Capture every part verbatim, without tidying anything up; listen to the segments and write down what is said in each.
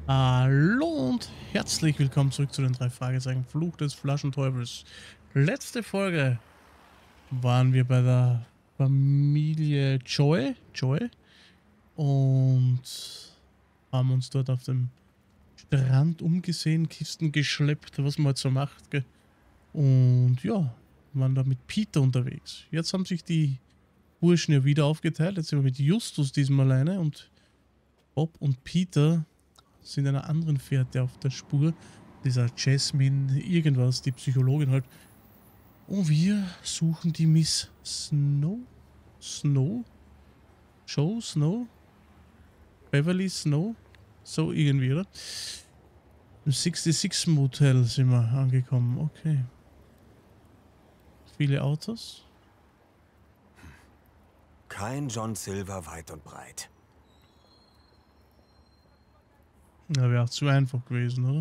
Hallo und herzlich willkommen zurück zu den drei Fragezeichen Fluch des Flaschenteufels. Letzte Folge waren wir bei der Familie Joy, Joy und haben uns dort auf dem Strand umgesehen, Kisten geschleppt, was man halt so macht. Gell? Und ja, waren da mit Peter unterwegs. Jetzt haben sich die Burschen ja wieder aufgeteilt. Jetzt sind wir mit Justus diesmal alleine und Bob und Peter sind einer anderen Fährte auf der Spur. Dieser Jasmine, irgendwas, die Psychologin halt. Und wir suchen die Miss Snow? Snow? Joe Snow? Beverly Snow? So irgendwie, oder? Im sechsundsechzig Motel sind wir angekommen. Okay. Viele Autos. Kein John Silver weit und breit. Ja, wäre auch zu einfach gewesen, oder?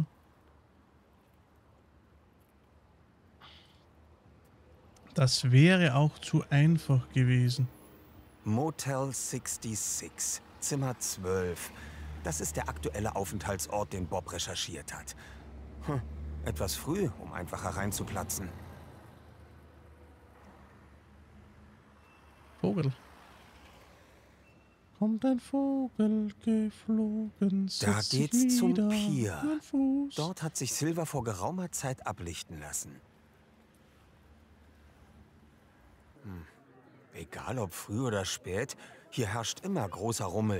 Das wäre auch zu einfach gewesen. Motel sechsundsechzig, Zimmer zwölf. Das ist der aktuelle Aufenthaltsort, den Bob recherchiert hat. Hm, etwas früh, um einfach hereinzuplatzen. Vogel. Kommt ein Vogel geflogen, Da setzt geht's sich zum wieder Pier. auf den Fuß. Dort hat sich Silver vor geraumer Zeit ablichten lassen. Hm. Egal ob früh oder spät, hier herrscht immer großer Rummel.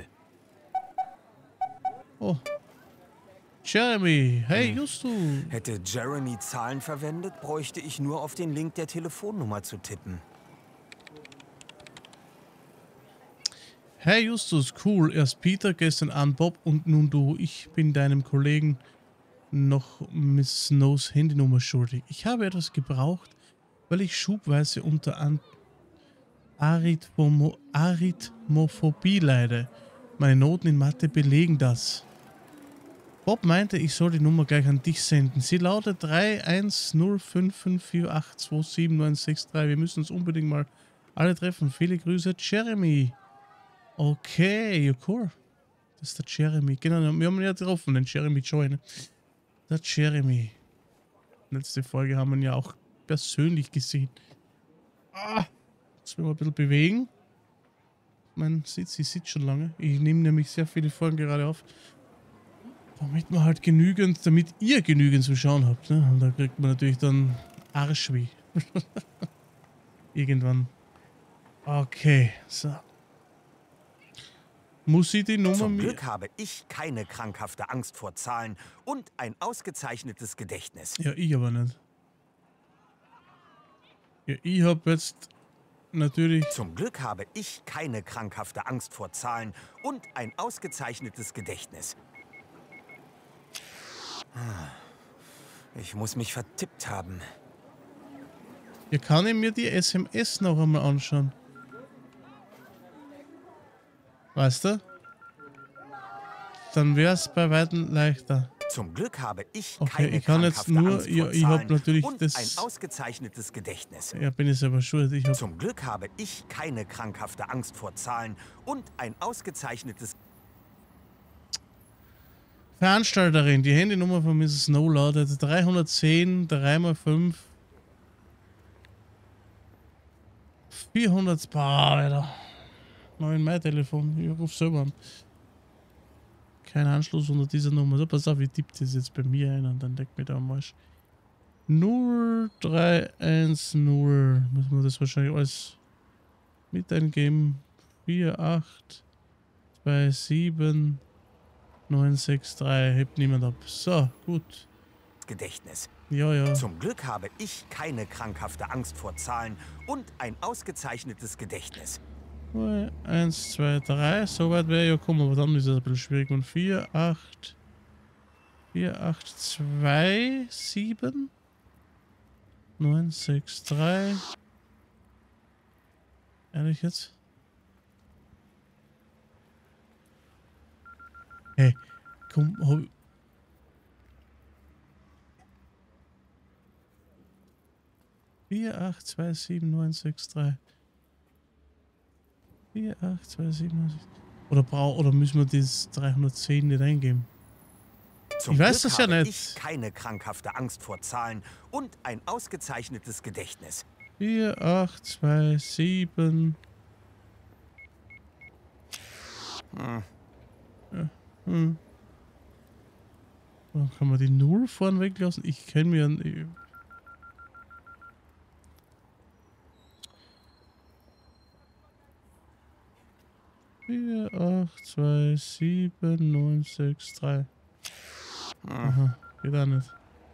Oh. Jeremy, hey Hm. Justus. Hätte Jeremy Zahlen verwendet, bräuchte ich nur auf den Link der Telefonnummer zu tippen. Hey Justus, cool. Erst Peter, gestern an Bob und nun du. Ich bin deinem Kollegen noch Miss Snows Handynummer schuldig. Ich habe etwas gebraucht, weil ich schubweise unter An Arithmo Arithmophobie leide. Meine Noten in Mathe belegen das. Bob meinte, ich soll die Nummer gleich an dich senden. Sie lautet drei eins null fünf fünf vier acht zwei sieben neun sechs drei. Wir müssen uns unbedingt mal alle treffen. Viele Grüße, Jeremy. Okay, ja cool. Das ist der Jeremy. Genau, wir haben ihn ja getroffen, den Jeremy Joy. Ne? Der Jeremy. Letzte Folge haben wir ihn ja auch persönlich gesehen. Ah, jetzt will wir ein bisschen bewegen. Mein Sitz, ich sitze schon lange. Ich nehme nämlich sehr viele Folgen gerade auf. Damit man halt genügend, damit ihr genügend zu schauen habt. Ne? Und da kriegt man natürlich dann Arschweh. Irgendwann. Okay, so. Muss ich die Nummer Zum mir... Glück habe ich keine krankhafte Angst vor Zahlen und ein ausgezeichnetes Gedächtnis. Ja, ich aber nicht. Ja, ich habe jetzt natürlich... Zum Glück habe ich keine krankhafte Angst vor Zahlen und ein ausgezeichnetes Gedächtnis. Ich muss mich vertippt haben. Ja, kann ich mir die S M S noch einmal anschauen? Weißt du? Dann wäre es bei weitem leichter. Zum Glück habe ich Okay, keine ich kann jetzt krankhafte nur... Angst Ja, vor ich habe Zahlen natürlich und das... ein ausgezeichnetes Gedächtnis. Ja, bin ich selber schuld. Ich habe... Zum Glück habe ich keine krankhafte Angst vor Zahlen und ein ausgezeichnetes... Veranstalterin, die Handynummer von Misses Snow lautet dreihundertzehn drei mal fünf vierhundert. Boah, Alter. Nein, mein Telefon. Ich ruf selber an. Kein Anschluss unter dieser Nummer. So, pass auf, ich tippe das jetzt bei mir ein und dann deckt mir da am Arsch. null drei eins null. Müssen wir das wahrscheinlich alles mit eingeben. vier acht zwei sieben neun sechs drei. Hebt niemand ab. So, gut. Gedächtnis. Ja, ja. Zum Glück habe ich keine krankhafte Angst vor Zahlen und ein ausgezeichnetes Gedächtnis. eins, zwei, drei. So weit wäre ja kommen, aber dann ist es ein bisschen schwierig. Und vier, acht, vier, acht, zwei, sieben, neun, sechs, drei. Ehrlich jetzt? Hey, komm, hab ich... vier, acht, zwei, sieben, neun, sechs, drei. vier, acht, zwei, sieben, neun, sechs. Oder, brau oder müssen wir das dreihundertzehn nicht eingeben? Zum Ich weiß Glück das ja habe nicht. ich keine krankhafte Angst vor Zahlen und ein ausgezeichnetes Gedächtnis. vier, acht, zwei, sieben. Hm. Ja, hm. Dann kann man die Null vorne weglassen. Ich kenne mir an. vier, acht, zwei, sieben, neun, sechs, drei. Aha, geht auch nicht.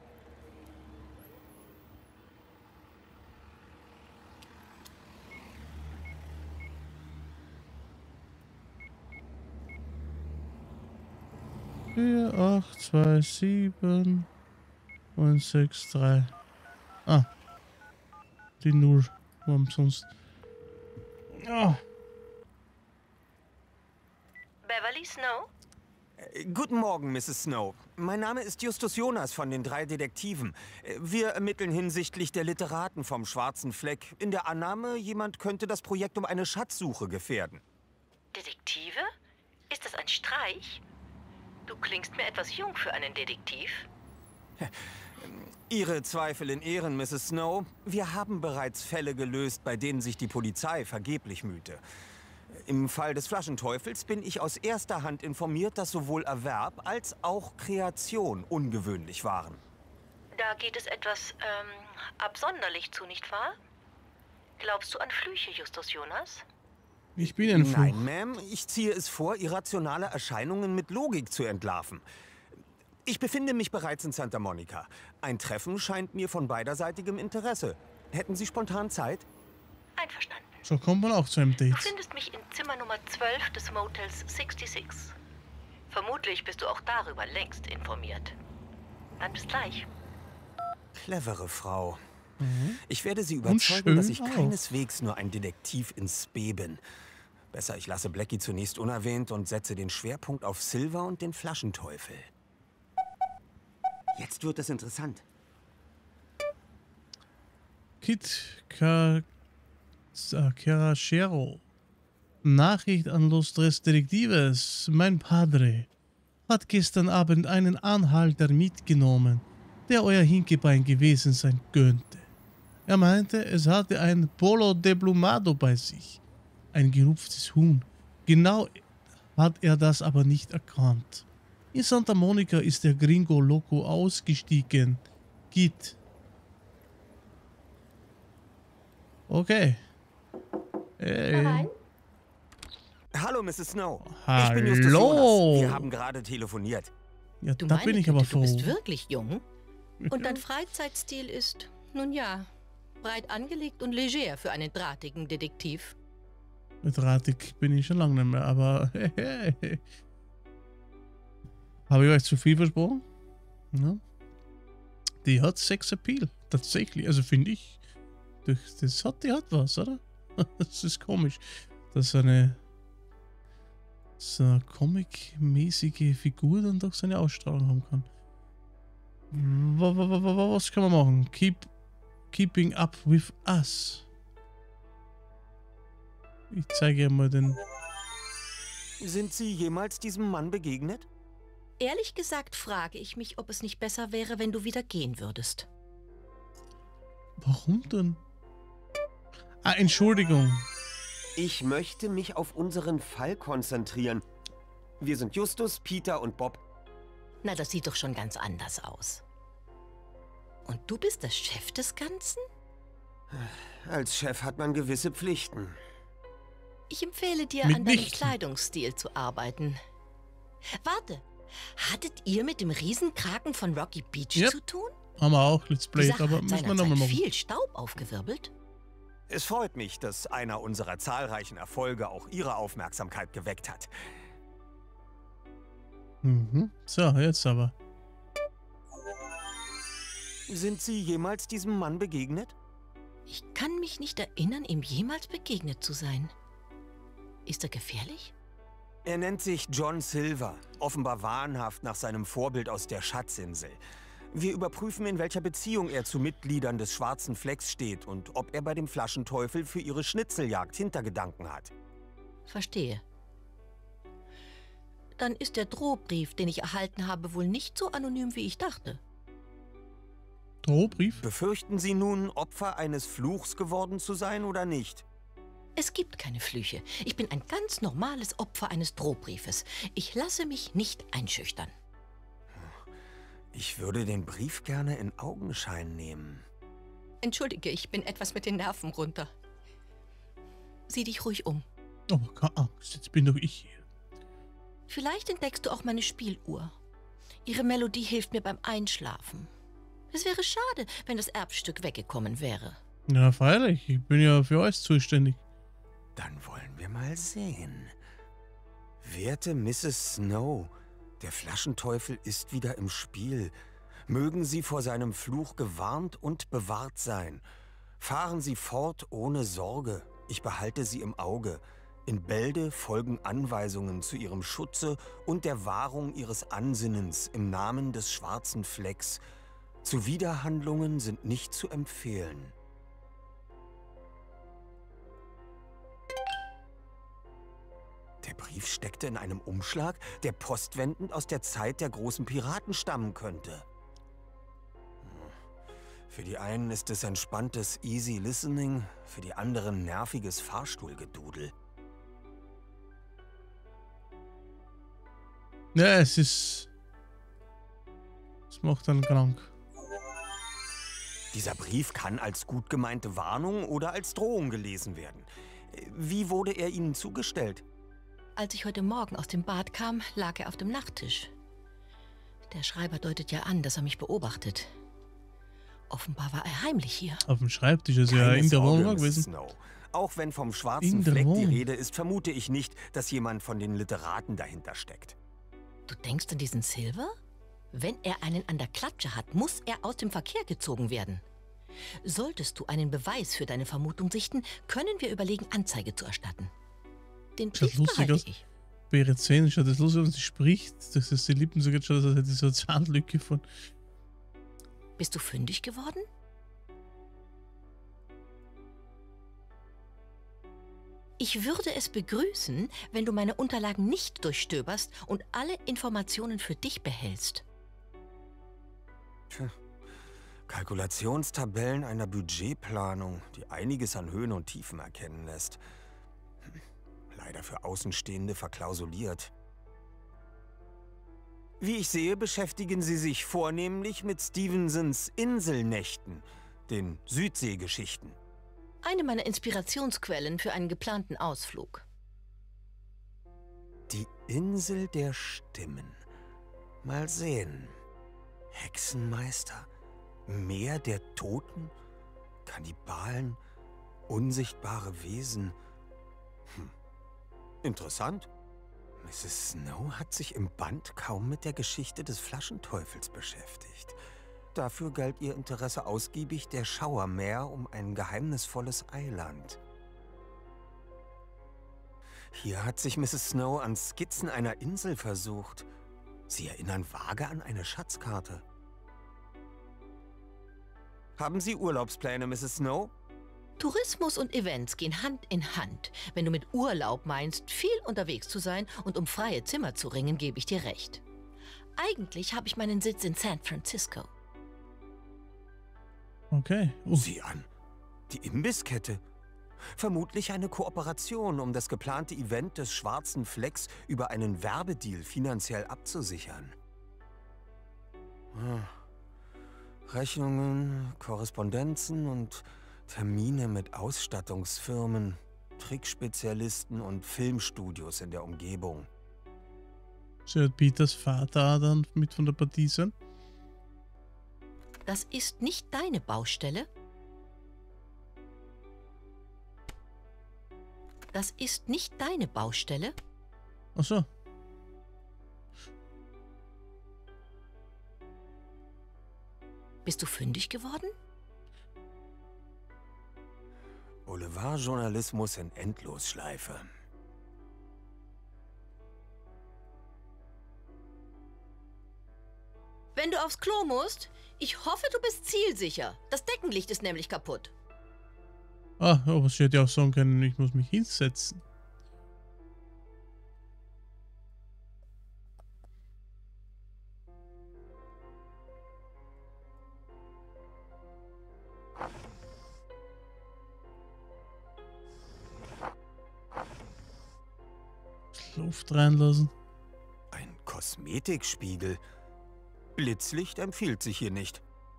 vier, acht, zwei, sieben, neun, sechs, drei. Ah. Die Null. Warum sonst? Ah. Beverly Snow? Äh, Guten Morgen, Misses Snow. Mein Name ist Justus Jonas von den drei Detektiven. Äh, Wir ermitteln hinsichtlich der Literaten vom Schwarzen Fleck. In der Annahme, jemand könnte das Projekt um eine Schatzsuche gefährden. Detektive? Ist das ein Streich? Du klingst mir etwas jung für einen Detektiv. Ihre Zweifel in Ehren, Misses Snow. Wir haben bereits Fälle gelöst, bei denen sich die Polizei vergeblich mühte. Im Fall des Flaschenteufels bin ich aus erster Hand informiert, dass sowohl Erwerb als auch Kreation ungewöhnlich waren. Da geht es etwas, ähm, absonderlich zu, nicht wahr? Glaubst du an Flüche, Justus Jonas? Ich bin ein Fluch. Nein, Ma'am, ich ziehe es vor, irrationale Erscheinungen mit Logik zu entlarven. Ich befinde mich bereits in Santa Monica. Ein Treffen scheint mir von beiderseitigem Interesse. Hätten Sie spontan Zeit? Einverstanden. So kommt man auch zu einem Du Date. findest mich in Zimmer Nummer zwölf des Motels sechsundsechzig. Vermutlich bist du auch darüber längst informiert. Dann bis gleich. Clevere Frau. Mhm. Ich werde Sie Und überzeugen, schön dass ich auch. keineswegs nur ein Detektiv in Spe bin. Besser, ich lasse Blackie zunächst unerwähnt und setze den Schwerpunkt auf Silver und den Flaschenteufel. Jetzt wird es interessant. Kit Carachero. Nachricht an los tres Detectives. Mein Padre hat gestern Abend einen Anhalter mitgenommen, der euer Hinkebein gewesen sein könnte. Er meinte, es hatte ein Polo de Plumado bei sich. Ein gerupftes Huhn. Genau hat er das aber nicht erkannt. In Santa Monica ist der Gringo Loco ausgestiegen. Git. Okay. Hey. Hallo, Misses Snow. Hallo. Ich bin Justus Jonas. Wir haben gerade telefoniert. Ja, Du da meine bin ich Güte, aber du froh. bist wirklich jung. Und dein Freizeitstil ist, nun ja, breit angelegt und leger für einen drahtigen Detektiv. Mit Ratik bin ich schon lange nicht mehr, aber habe ich euch zu viel versprochen? Ja. Die hat Sex-Appeal, tatsächlich. Also finde ich, das hat, die hat was, oder? Das ist komisch, dass so eine, so eine comic-mäßige Figur dann doch seine Ausstrahlung haben kann. wa- wa- wa- wa- Was kann man machen? Keep Keeping Up With Us. Ich zeige mal den... Sind Sie jemals diesem Mann begegnet? Ehrlich gesagt frage ich mich, ob es nicht besser wäre, wenn du wieder gehen würdest. Warum denn? Ah, Entschuldigung. Ich möchte mich auf unseren Fall konzentrieren. Wir sind Justus, Peter und Bob. Na, das sieht doch schon ganz anders aus. Und du bist der Chef des Ganzen? Als Chef hat man gewisse Pflichten. Ich empfehle dir, Mit an deinem nichten. Kleidungsstil zu arbeiten. Warte, hattet ihr mit dem Riesenkraken von Rocky Beach Yep. zu tun? Haben wir auch Let's Die Play, Sache aber hat müssen wir seinerzeit nochmal machen. viel Staub aufgewirbelt. Es freut mich, dass einer unserer zahlreichen Erfolge auch Ihre Aufmerksamkeit geweckt hat. Mhm. So, jetzt aber. Sind Sie jemals diesem Mann begegnet? Ich kann mich nicht erinnern, ihm jemals begegnet zu sein. Ist er gefährlich? Er nennt sich John Silver, offenbar wahnhaft nach seinem Vorbild aus der Schatzinsel. Wir überprüfen, in welcher Beziehung er zu Mitgliedern des Schwarzen Flecks steht und ob er bei dem Flaschenteufel für ihre Schnitzeljagd Hintergedanken hat. Verstehe. Dann ist der Drohbrief, den ich erhalten habe, wohl nicht so anonym, wie ich dachte. Drohbrief? Befürchten Sie nun, Opfer eines Fluchs geworden zu sein oder nicht? Es gibt keine Flüche. Ich bin ein ganz normales Opfer eines Drohbriefes. Ich lasse mich nicht einschüchtern. Ich würde den Brief gerne in Augenschein nehmen. Entschuldige, ich bin etwas mit den Nerven runter. Sieh dich ruhig um. Oh, keine Angst, jetzt bin doch ich hier. Vielleicht entdeckst du auch meine Spieluhr. Ihre Melodie hilft mir beim Einschlafen. Es wäre schade, wenn das Erbstück weggekommen wäre. Ja, freilich. Ich bin ja für alles zuständig. Dann wollen wir mal sehen. Werte Misses Snow, der Flaschenteufel ist wieder im Spiel. Mögen Sie vor seinem Fluch gewarnt und bewahrt sein. Fahren Sie fort ohne Sorge. Ich behalte Sie im Auge. In Bälde folgen Anweisungen zu Ihrem Schutze und der Wahrung Ihres Ansinnens im Namen des schwarzen Flecks. Zuwiderhandlungen sind nicht zu empfehlen. Der Brief steckte in einem Umschlag, der postwendend aus der Zeit der großen Piraten stammen könnte. Für die einen ist es entspanntes Easy Listening, für die anderen nerviges Fahrstuhlgedudel. Ja, es ist... Es macht dann krank. Dieser Brief kann als gut gemeinte Warnung oder als Drohung gelesen werden. Wie wurde er Ihnen zugestellt? Als ich heute Morgen aus dem Bad kam, lag er auf dem Nachttisch. Der Schreiber deutet ja an, dass er mich beobachtet. Offenbar war er heimlich hier. Auf dem Schreibtisch ist ja Keine in der Sorge, Wohnung Misses gewesen. Snow. Auch wenn vom In schwarzen der Fleck die Wohnung. Rede ist, vermute ich nicht, dass jemand von den Literaten dahinter steckt. Du denkst an diesen Silver? Wenn er einen an der Klatsche hat, muss er aus dem Verkehr gezogen werden. Solltest du einen Beweis für deine Vermutung sichten, können wir überlegen, Anzeige zu erstatten. Den Schaut Brief lustig behalte aus. ich. Bei ihren Zähnen schaut das lustig aus, wenn sie spricht. Das ist die Lippen so geht schon, als hätte sie so eine Zahnlücke von... Bist du fündig geworden? Ich würde es begrüßen, wenn du meine Unterlagen nicht durchstöberst und alle Informationen für dich behältst. Tja. Kalkulationstabellen einer Budgetplanung, die einiges an Höhen und Tiefen erkennen lässt. Hm. Leider für Außenstehende verklausuliert. Wie ich sehe, beschäftigen Sie sich vornehmlich mit Stevensons Inselnächten, den Südseegeschichten. Eine meiner Inspirationsquellen für einen geplanten Ausflug. Die Insel der Stimmen. Mal sehen. Hexenmeister, Meer der Toten, Kannibalen, unsichtbare Wesen. Hm. Interessant. Misses Snow hat sich im Band kaum mit der Geschichte des Flaschenteufels beschäftigt. Dafür galt ihr Interesse ausgiebig der Schauermeer um ein geheimnisvolles Eiland. Hier hat sich Misses Snow an Skizzen einer Insel versucht. Sie erinnern vage an eine Schatzkarte. Haben Sie Urlaubspläne, Misses Snow? Tourismus und Events gehen Hand in Hand. Wenn du mit Urlaub meinst, viel unterwegs zu sein und um freie Zimmer zu ringen, gebe ich dir recht. Eigentlich habe ich meinen Sitz in San Francisco. Okay. Oh. Sieh an. Die Imbisskette. Vermutlich eine Kooperation, um das geplante Event des schwarzen Flecks über einen Werbedeal finanziell abzusichern. Hm. Rechnungen, Korrespondenzen und Termine mit Ausstattungsfirmen, Trickspezialisten und Filmstudios in der Umgebung. So hat Peters Vater dann mit von der Partie sein. Das ist nicht deine Baustelle. Das ist nicht deine Baustelle. Ach so. Bist du fündig geworden? Boulevardjournalismus in Endlosschleife. Wenn du aufs Klo musst, ich hoffe, du bist zielsicher. Das Deckenlicht ist nämlich kaputt. Ah, aber sie hätte ja auch sagen können, ich muss mich hinsetzen. Luft reinlassen. Ein Kosmetikspiegel. Blitzlicht empfiehlt sich hier nicht.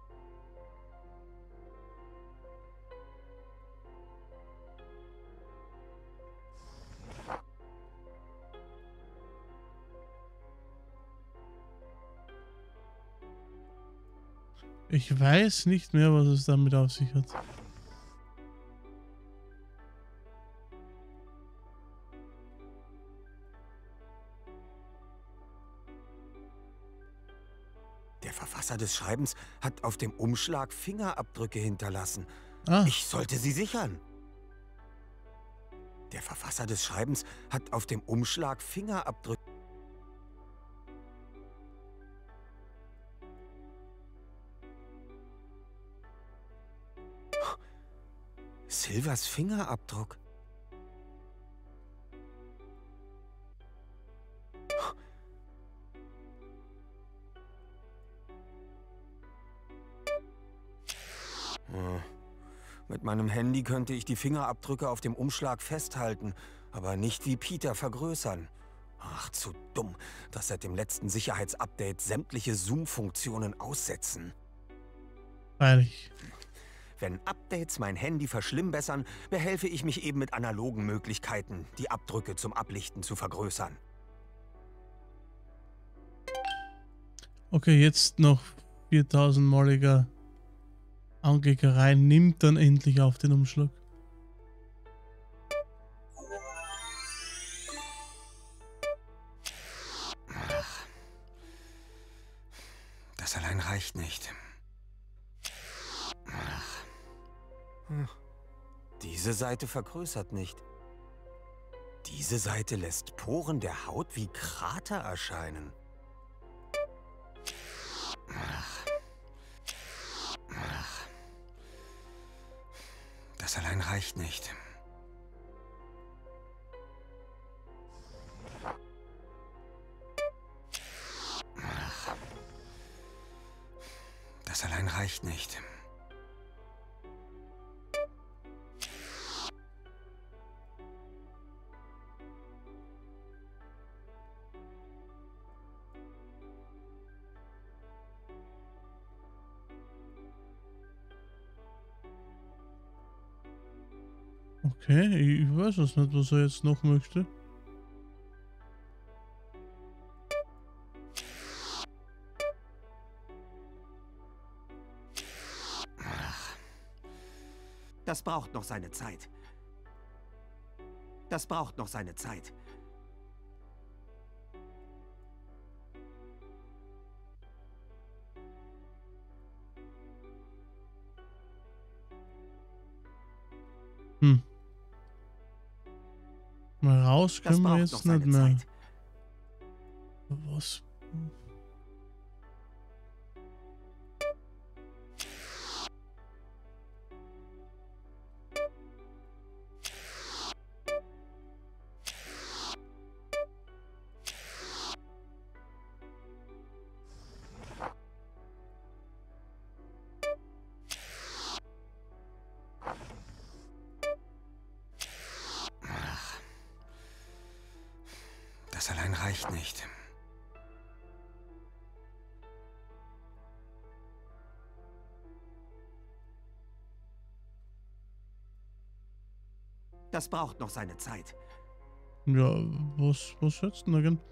Ich weiß nicht mehr, was es damit auf sich hat. Der Verfasser des Schreibens hat auf dem Umschlag Fingerabdrücke hinterlassen. Ah, Ich sollte sie sichern. Der Verfasser des Schreibens hat auf dem Umschlag Fingerabdrücke. Silvers Fingerabdruck. Hm. Mit meinem Handy könnte ich die Fingerabdrücke auf dem Umschlag festhalten, aber nicht wie Peter vergrößern. Ach, zu dumm, dass seit dem letzten Sicherheitsupdate sämtliche Zoom-Funktionen aussetzen. freilich. Wenn Updates mein Handy verschlimmbessern, behelfe ich mich eben mit analogen Möglichkeiten, die Abdrücke zum Ablichten zu vergrößern. Okay, jetzt noch viertausendmaliger Anklickerei. Nimmt dann endlich auf den Umschlag. Das allein reicht nicht. Hm. Diese Seite vergrößert nicht. Diese Seite lässt Poren der Haut wie Krater erscheinen. Das allein reicht nicht. Das allein reicht nicht. Okay, ich, ich weiß es nicht, was er jetzt noch möchte. Das braucht noch seine Zeit. Das braucht noch seine Zeit. Hm. Mal raus Das können wir braucht noch jetzt seine nicht mehr. Zeit. Was? Das allein reicht nicht. Das braucht noch seine Zeit. Ja, was, was setzt denn da gern?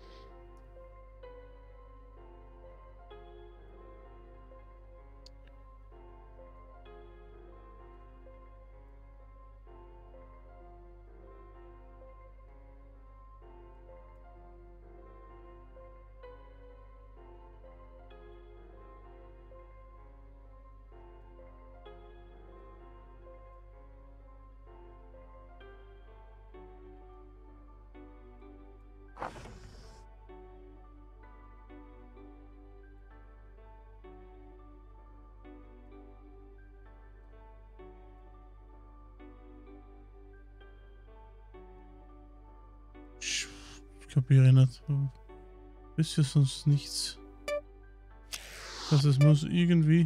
Ich kapiere nicht. Wisst ihr sonst nichts? Also es muss irgendwie...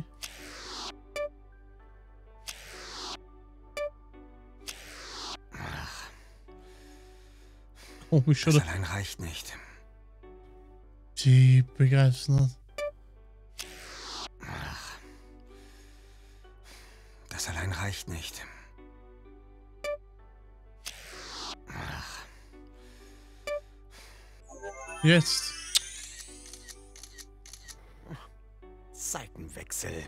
komisch, Das oder? allein reicht nicht. Die begreif's nicht. Ach. Das allein reicht nicht. Ach. Jetzt. Seitenwechsel.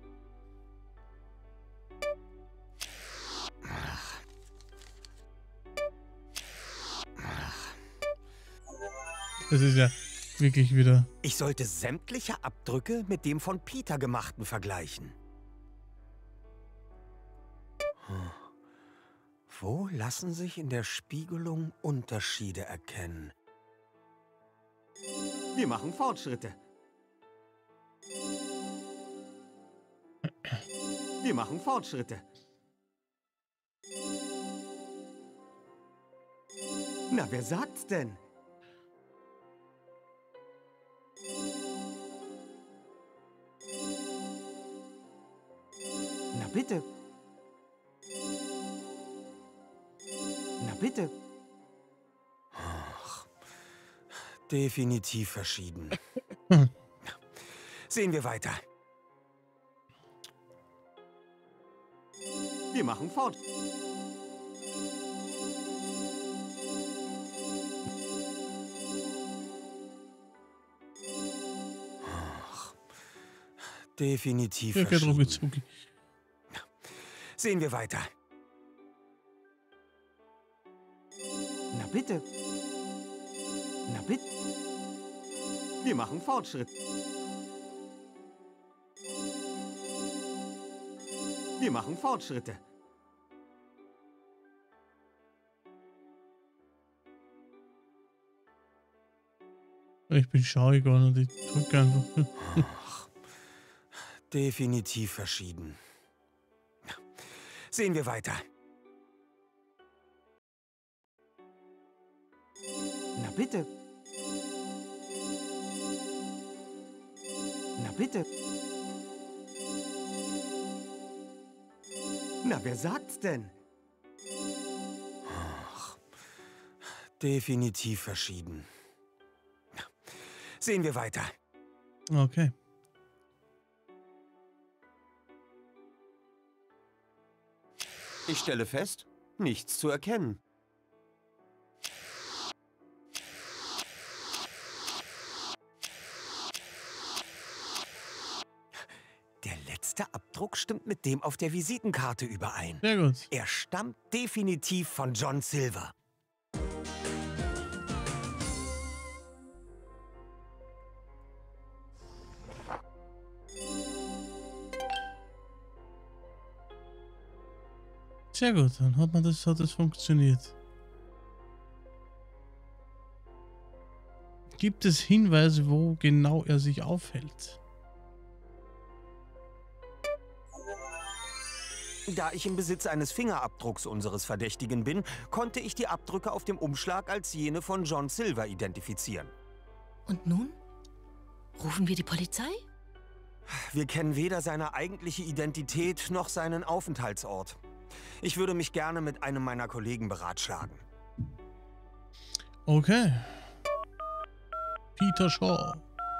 Ach. Ach. Das ist ja wirklich wieder... Ich sollte sämtliche Abdrücke mit dem von Peter gemachten vergleichen. Hm. Wo lassen sich in der Spiegelung Unterschiede erkennen? Wir machen Fortschritte. Wir machen Fortschritte. Na, wer sagt's denn? Na bitte. Na bitte. Ach, definitiv verschieden. Hm. Sehen wir weiter. Wir machen fort. Ach, definitiv Ja, geht verschieden. rucki-zucki. Sehen wir weiter. Na bitte. Na bitte. Wir machen Fortschritt. Wir machen Fortschritte. Ich bin schauig und ich drücke einfach. Ach, definitiv verschieden. Sehen wir weiter. Na bitte. Na bitte. Na, wer sagt's denn? Ach, definitiv verschieden. Sehen wir weiter. Okay. Ich stelle fest, nichts zu erkennen. Der letzte Abdruck stimmt mit dem auf der Visitenkarte überein. Sehr gut. Er stammt definitiv von John Silver. Sehr gut, dann hat man das, hat das funktioniert. Gibt es Hinweise, wo genau er sich aufhält? Da ich im Besitz eines Fingerabdrucks unseres Verdächtigen bin, konnte ich die Abdrücke auf dem Umschlag als jene von John Silver identifizieren. Und nun? Rufen wir die Polizei? Wir kennen weder seine eigentliche Identität noch seinen Aufenthaltsort. Ich würde mich gerne mit einem meiner Kollegen beratschlagen. Okay. Peter Shaw.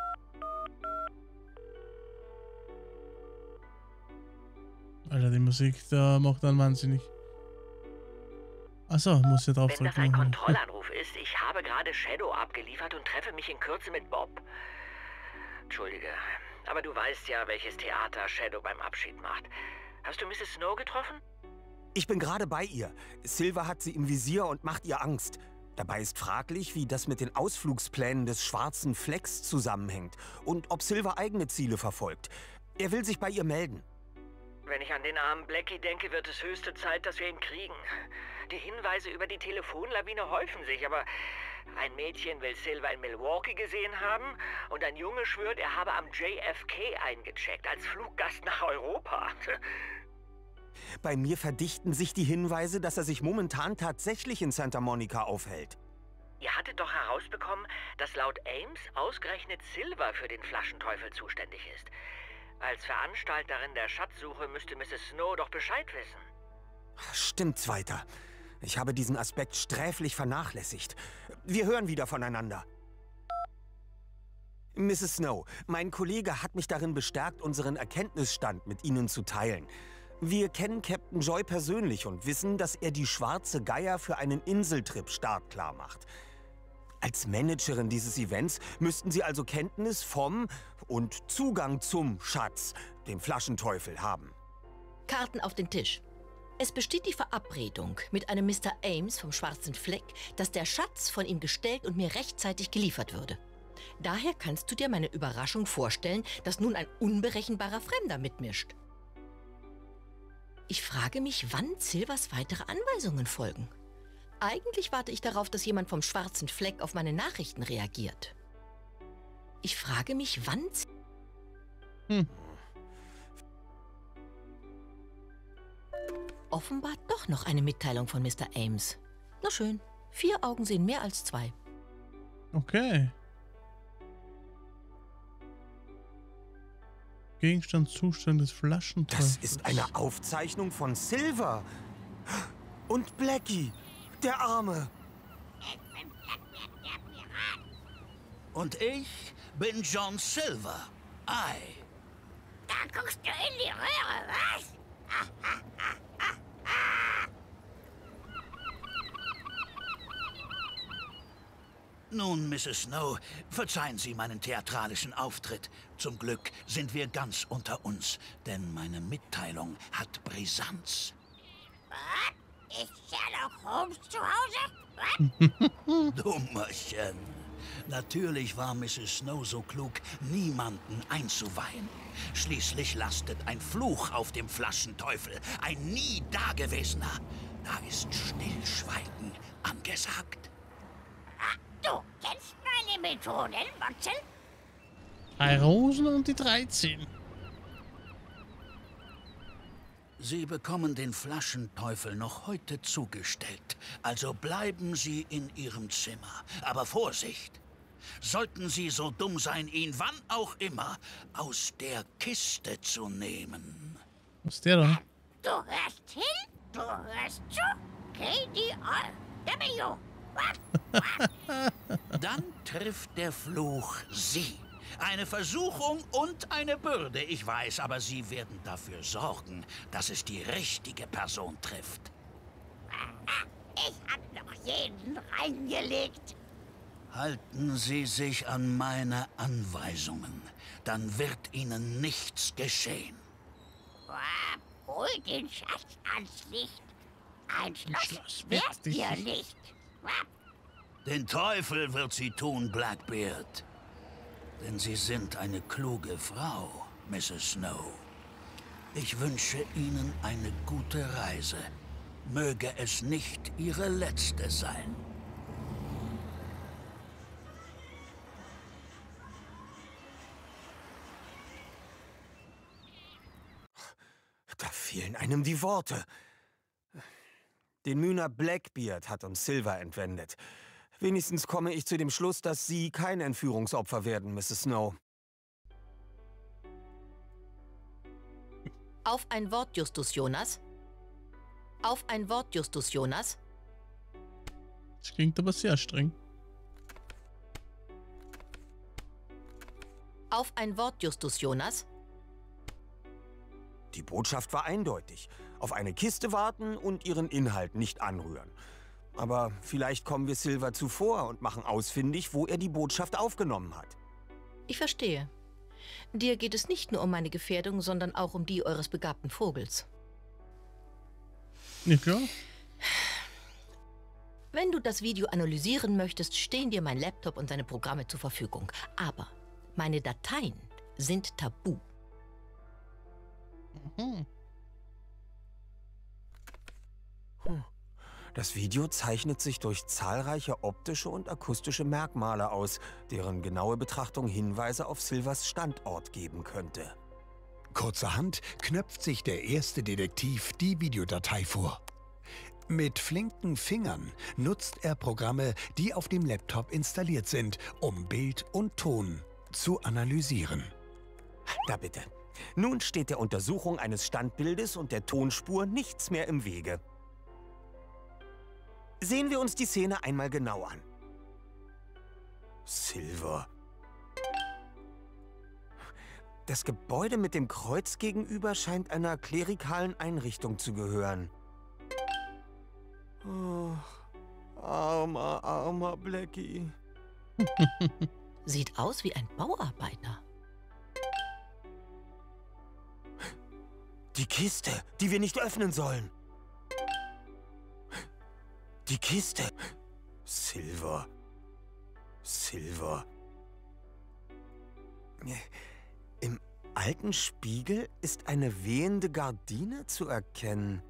Alter, die Musik, da macht dann wahnsinnig. Achso, muss ja drauf Wenn das drücken. ein Kontrollanruf ist, ich habe gerade Shadow abgeliefert und treffe mich in Kürze mit Bob. Entschuldige, aber du weißt ja, welches Theater Shadow beim Abschied macht. Hast du Misses Snow getroffen? Ich bin gerade bei ihr. Silver hat sie im Visier und macht ihr Angst. Dabei ist fraglich, wie das mit den Ausflugsplänen des schwarzen Flecks zusammenhängt und ob Silver eigene Ziele verfolgt. Er will sich bei ihr melden. Wenn ich an den armen Blackie denke, wird es höchste Zeit, dass wir ihn kriegen. Die Hinweise über die Telefonlawine häufen sich, aber ein Mädchen will Silver in Milwaukee gesehen haben und ein Junge schwört, er habe am J F K eingecheckt als Fluggast nach Europa. Bei mir verdichten sich die Hinweise, dass er sich momentan tatsächlich in Santa Monica aufhält. Ihr hattet doch herausbekommen, dass laut Ames ausgerechnet Silver für den Flaschenteufel zuständig ist. Als Veranstalterin der Schatzsuche müsste Misses Snow doch Bescheid wissen. Stimmt's weiter. Ich habe diesen Aspekt sträflich vernachlässigt. Wir hören wieder voneinander. Misses Snow, mein Kollege hat mich darin bestärkt, unseren Erkenntnisstand mit Ihnen zu teilen. Wir kennen Captain Joy persönlich und wissen, dass er die Schwarze Geier für einen Inseltrip startklar macht. Als Managerin dieses Events müssten Sie also Kenntnis vom und Zugang zum Schatz, dem Flaschenteufel, haben. Karten auf den Tisch. Es besteht die Verabredung mit einem Mister Ames vom Schwarzen Fleck, dass der Schatz von ihm gestellt und mir rechtzeitig geliefert würde. Daher kannst du dir meine Überraschung vorstellen, dass nun ein unberechenbarer Fremder mitmischt. Ich frage mich, wann Silvers weitere Anweisungen folgen. Eigentlich warte ich darauf, dass jemand vom Schwarzen Fleck auf meine Nachrichten reagiert. Ich frage mich, wann... Hm. Offenbar doch noch eine Mitteilung von Mister Ames. Na schön, vier Augen sehen mehr als zwei. Okay. Gegenstandszustand des Flaschenteufels. Das ist eine Aufzeichnung von Silver. Und Blackie, der Arme. Und ich bin John Silver. Ei. Da guckst du in die Röhre, was? Nun, Misses Snow, verzeihen Sie meinen theatralischen Auftritt. Zum Glück sind wir ganz unter uns, denn meine Mitteilung hat Brisanz. Was? Ist Sherlock Holmes zu Hause? Was? Dummerchen. Natürlich war Misses Snow so klug, niemanden einzuweihen. Schließlich lastet ein Fluch auf dem Flaschenteufel, ein nie dagewesener. Da ist Stillschweigen angesagt. Du kennst meine Methoden, Watson? Drei Rosen und die dreizehn. Sie bekommen den Flaschenteufel noch heute zugestellt. Also bleiben Sie in Ihrem Zimmer. Aber Vorsicht! Sollten Sie so dumm sein, ihn wann auch immer aus der Kiste zu nehmen. Was ist der da? Du hörst hin, du hörst zu. K D R W. Dann trifft der Fluch Sie. Eine Versuchung und eine Bürde, ich weiß, aber Sie werden dafür sorgen, dass es die richtige Person trifft. Ich hab noch jeden reingelegt. Halten Sie sich an meine Anweisungen, dann wird Ihnen nichts geschehen. Hol den Schatz ans Licht. Ein Schloss, Schloss wird wird dir dich- nicht. Den Teufel wird sie tun, Blackbeard. Denn Sie sind eine kluge Frau, Misses Snow. Ich wünsche Ihnen eine gute Reise. Möge es nicht Ihre letzte sein. Da fehlen einem die Worte. Den Mühner Blackbeard hat uns Silver entwendet. Wenigstens komme ich zu dem Schluss, dass Sie kein Entführungsopfer werden, Misses Snow. Auf ein Wort, Justus Jonas. Auf ein Wort, Justus Jonas. Das klingt aber sehr streng. Auf ein Wort, Justus Jonas. Die Botschaft war eindeutig. Auf eine Kiste warten und ihren Inhalt nicht anrühren. Aber vielleicht kommen wir Silver zuvor und machen ausfindig, wo er die Botschaft aufgenommen hat. Ich verstehe. Dir geht es nicht nur um meine Gefährdung, sondern auch um die eures begabten Vogels. Ja, klar. Wenn du das Video analysieren möchtest, stehen dir mein Laptop und seine Programme zur Verfügung. Aber meine Dateien sind tabu. Mhm. Das Video zeichnet sich durch zahlreiche optische und akustische Merkmale aus, deren genaue Betrachtung Hinweise auf Silvers Standort geben könnte. Kurzerhand knöpft sich der erste Detektiv die Videodatei vor. Mit flinken Fingern nutzt er Programme, die auf dem Laptop installiert sind, um Bild und Ton zu analysieren. Da bitte. Nun steht der Untersuchung eines Standbildes und der Tonspur nichts mehr im Wege. Sehen wir uns die Szene einmal genau an. Silver. Das Gebäude mit dem Kreuz gegenüber scheint einer klerikalen Einrichtung zu gehören. Oh, armer, armer Blackie. Sieht aus wie ein Bauarbeiter. Die Kiste, die wir nicht öffnen sollen. Die Kiste. Silver. Silver. Im alten Spiegel ist eine wehende Gardine zu erkennen.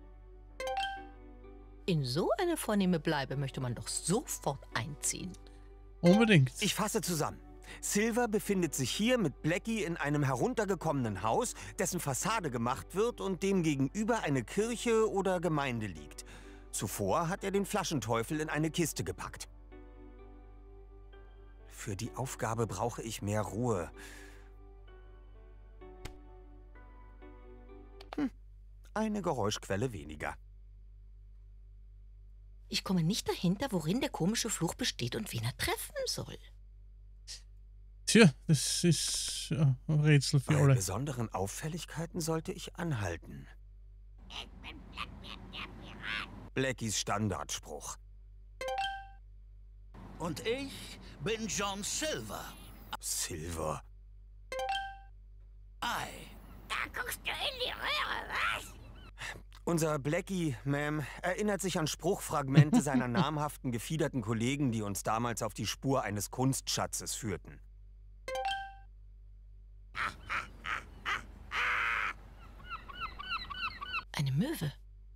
In so eine vornehme Bleibe möchte man doch sofort einziehen. Unbedingt. Ich fasse zusammen. Silver befindet sich hier mit Blackie in einem heruntergekommenen Haus, dessen Fassade gemacht wird und dem gegenüber eine Kirche oder Gemeinde liegt. Zuvor hat er den Flaschenteufel in eine Kiste gepackt. Für die Aufgabe brauche ich mehr Ruhe. Hm, eine Geräuschquelle weniger. Ich komme nicht dahinter, worin der komische Fluch besteht und wen er treffen soll. Tja, das ist ja, ein Rätsel für Bei alle. besonderen Auffälligkeiten sollte ich anhalten. Ich bin Blackbeard, der Pirat. Blackies Standardspruch. Und ich bin John Silver. Silver. Ei. Da guckst du in die Röhre, was? Unser Blackie, Ma'am, erinnert sich an Spruchfragmente seiner namhaften, gefiederten Kollegen, die uns damals auf die Spur eines Kunstschatzes führten. Eine Möwe.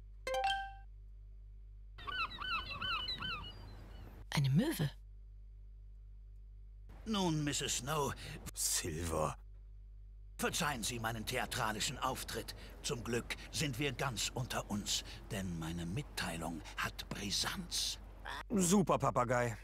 Eine Möwe. Nun, Misses Snow, Silver. verzeihen Sie meinen theatralischen Auftritt. Zum Glück sind wir ganz unter uns, denn meine Mitteilung hat Brisanz. Super, Papagei.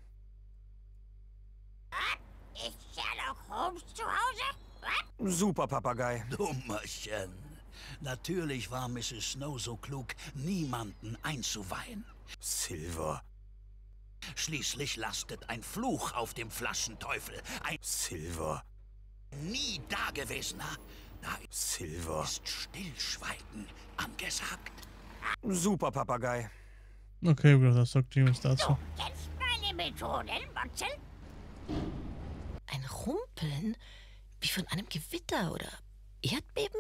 Ist Sherlock Holmes zu Hause? Was? Super, Papagei. Dummerchen. Natürlich war Misses Snow so klug, niemanden einzuweihen. Silver. Schließlich lastet ein Fluch auf dem Flaschenteufel. Ein Silver. nie dagewesener. Da Silver. ist Stillschweigen angesagt. Super, Papagei. Okay, gut, das sagt jemand dazu. Du kennst meine Methoden, Watson? Ein Rumpeln? Wie von einem Gewitter oder Erdbeben?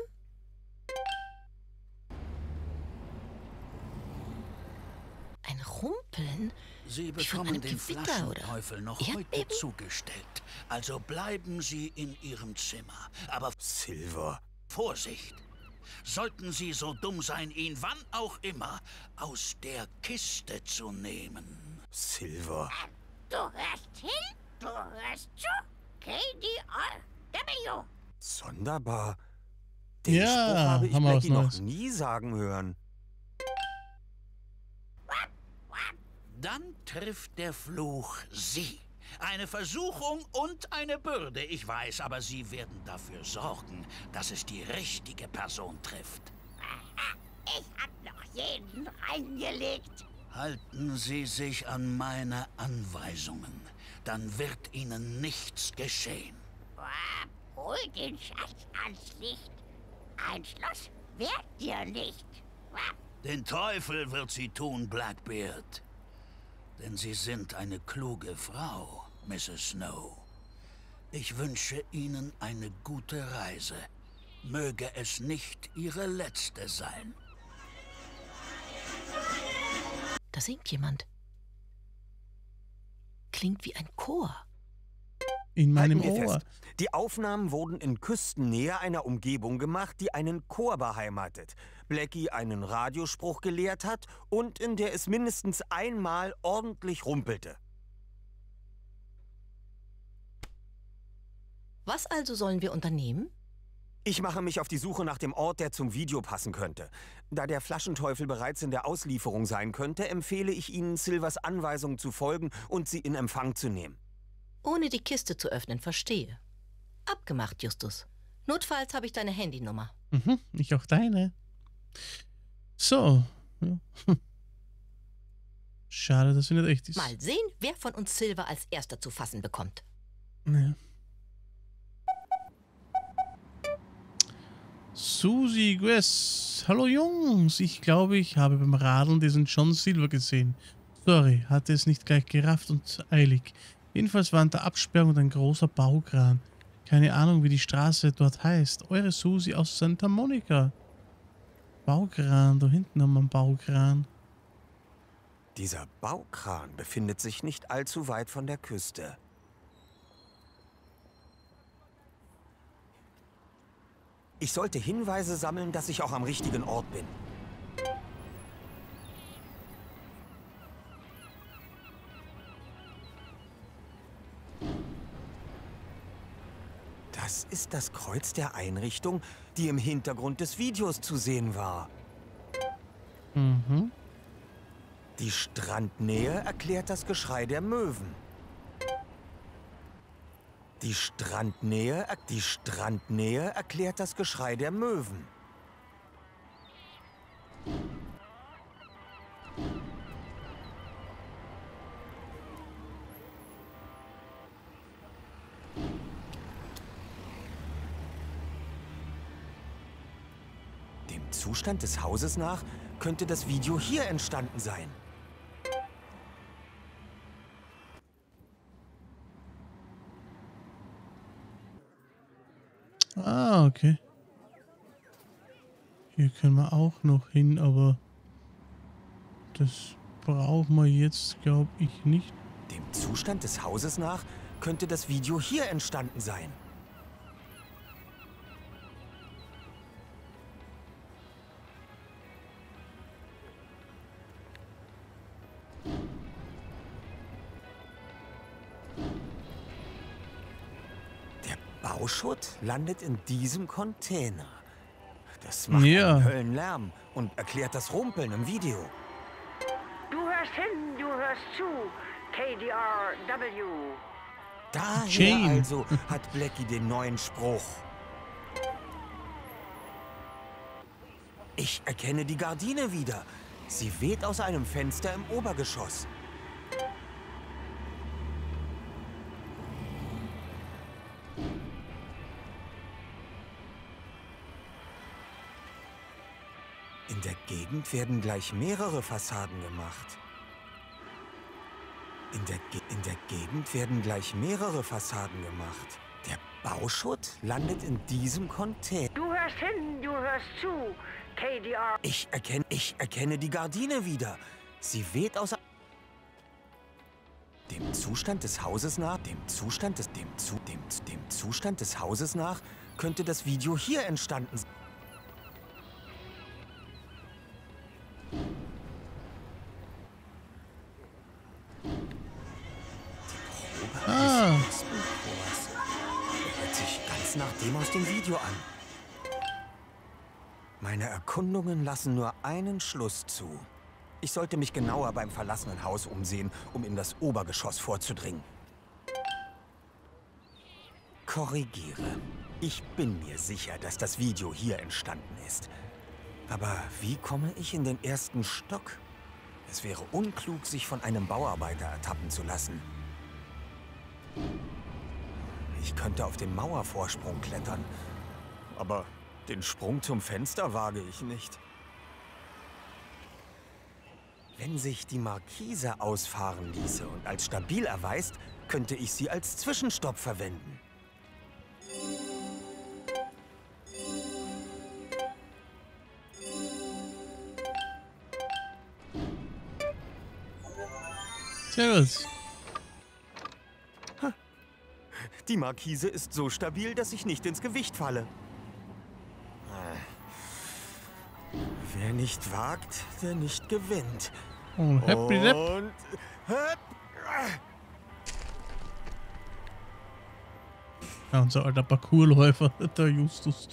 Ein Rumpeln? Sie Wie von bekommen einem den Gewitter Flaschenteufel oder noch heute Erdbeben? zugestellt. Also bleiben Sie in Ihrem Zimmer. Aber Silver. Vorsicht! Sollten Sie so dumm sein, ihn wann auch immer aus der Kiste zu nehmen. Silver. Du hörst hin, du hörst zu. K D R W. Sonderbar. Den Ja, Spruch habe ich haben wir was Blackie noch Neues. nie sagen hören. Dann trifft der Fluch Sie. Eine Versuchung und eine Bürde, ich weiß, aber Sie werden dafür sorgen, dass es die richtige Person trifft. Ich hab noch jeden reingelegt. Halten Sie sich an meine Anweisungen, dann wird Ihnen nichts geschehen. Hol den Schatz ans Licht. Ein Schloss wehrt dir nicht. Den Teufel wird sie tun, Blackbeard. Denn Sie sind eine kluge Frau, Misses Snow. Ich wünsche Ihnen eine gute Reise. Möge es nicht Ihre letzte sein. Da singt jemand. Klingt wie ein Chor. In meinem Halten wir Ohr. fest. Die Aufnahmen wurden in Küstennähe einer Umgebung gemacht, die einen Chor beheimatet, Blackie einen Radiospruch gelehrt hat und in der es mindestens einmal ordentlich rumpelte. Was also sollen wir unternehmen? Ich mache mich auf die Suche nach dem Ort, der zum Video passen könnte. Da der Flaschenteufel bereits in der Auslieferung sein könnte, empfehle ich Ihnen, Silvers Anweisungen zu folgen und sie in Empfang zu nehmen. Ohne die Kiste zu öffnen, verstehe. Abgemacht, Justus. Notfalls habe ich deine Handynummer. Mhm, ich auch deine. So. Ja. Schade, dass sie nicht echt ist. Mal sehen, wer von uns Silver als erster zu fassen bekommt. Ja. Susi Guess. Hallo Jungs, ich glaube, ich habe beim Radeln diesen John Silver gesehen. Sorry, hatte es nicht gleich gerafft und eilig. Jedenfalls waren da Absperrung und ein großer Baukran. Keine Ahnung, wie die Straße dort heißt. Eure Susi aus Santa Monica. Baukran, da hinten haben wir einen Baukran. Dieser Baukran befindet sich nicht allzu weit von der Küste. Ich sollte Hinweise sammeln, dass ich auch am richtigen Ort bin. Das ist das Kreuz der Einrichtung, die im Hintergrund des Videos zu sehen war. Mhm. Die Strandnähe erklärt das Geschrei der Möwen. Die Strandnähe, die Strandnähe erklärt das Geschrei der Möwen. Dem Zustand des Hauses nach könnte das Video hier entstanden sein. Ah, okay. Hier können wir auch noch hin, aber das brauchen wir jetzt, glaube ich, nicht. Dem Zustand des Hauses nach könnte das Video hier entstanden sein. Bauschutt landet in diesem Container. Das macht Ja. einen Höllenlärm und erklärt das Rumpeln im Video. Du hörst hin, du hörst zu. K D R W. Daher Jane. also hat Blackie den neuen Spruch. Ich erkenne die Gardine wieder. Sie weht aus einem Fenster im Obergeschoss. In der Gegend werden gleich mehrere Fassaden gemacht. In der, Ge in der Gegend werden gleich mehrere Fassaden gemacht. Der Bauschutt landet in diesem Container. Du hörst hin, du hörst zu. K D R. Ich erkenne, ich erkenne die Gardine wieder. Sie weht aus dem Zustand des Hauses nach, dem Zustand des, dem, zu, dem, dem Zustand des Hauses nach könnte das Video hier entstanden sein. Ah. Das hört sich ganz nach dem aus dem Video an. Meine Erkundungen lassen nur einen Schluss zu. Ich sollte mich genauer beim verlassenen Haus umsehen, um in das Obergeschoss vorzudringen. Korrigiere. Ich bin mir sicher, dass das Video hier entstanden ist. Aber wie komme ich in den ersten Stock? Es wäre unklug, sich von einem Bauarbeiter ertappen zu lassen. Ich könnte auf den Mauervorsprung klettern, aber den Sprung zum Fenster wage ich nicht. Wenn sich die Markise ausfahren ließe und als stabil erweist, könnte ich sie als Zwischenstopp verwenden. Sehr gut. Die Markise ist so stabil, dass ich nicht ins Gewicht falle. Wer nicht wagt, der nicht gewinnt. Und happy Lap. Und... Höp. Ja, unser alter Parkourläufer, der Justus.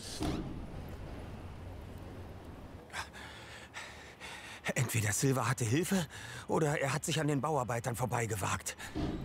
Entweder Silver hatte Hilfe oder er hat sich an den Bauarbeitern vorbeigewagt.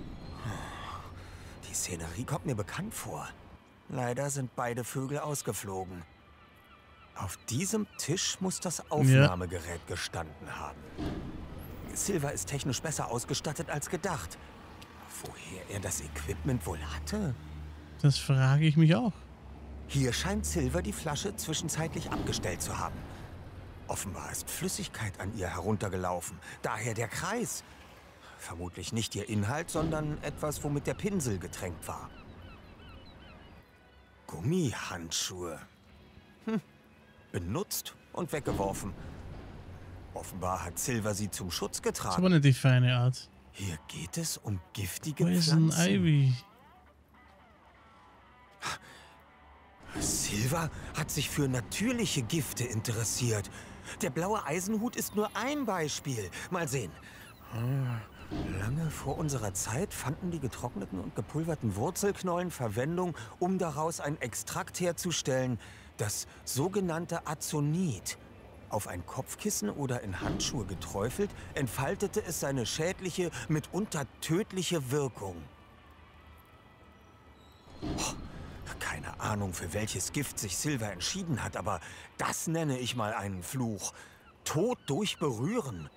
Die Szenerie kommt mir bekannt vor. Leider sind beide Vögel ausgeflogen. Auf diesem Tisch muss das Aufnahmegerät gestanden haben. Silver ist technisch besser ausgestattet als gedacht. Woher er das Equipment wohl hatte? Das frage ich mich auch. Hier scheint Silver die Flasche zwischenzeitlich abgestellt zu haben. Offenbar ist Flüssigkeit an ihr heruntergelaufen. Daher der Kreis. Vermutlich nicht ihr Inhalt, sondern etwas, womit der Pinsel getränkt war. Gummihandschuhe. Hm. Benutzt und weggeworfen. Offenbar hat Silver sie zum Schutz Das ist getragen. aber nicht die feine Art. Hier geht es um giftige Poison Pflanzen. Ivy. Silver hat sich für natürliche Gifte interessiert. Der blaue Eisenhut ist nur ein Beispiel. Mal sehen. Lange vor unserer Zeit fanden die getrockneten und gepulverten Wurzelknollen Verwendung, um daraus ein Extrakt herzustellen, das sogenannte Azonit. Auf ein Kopfkissen oder in Handschuhe geträufelt, entfaltete es seine schädliche, mitunter tödliche Wirkung. Oh, keine Ahnung, für welches Gift sich Silver entschieden hat, aber das nenne ich mal einen Fluch. Tod durch Berühren.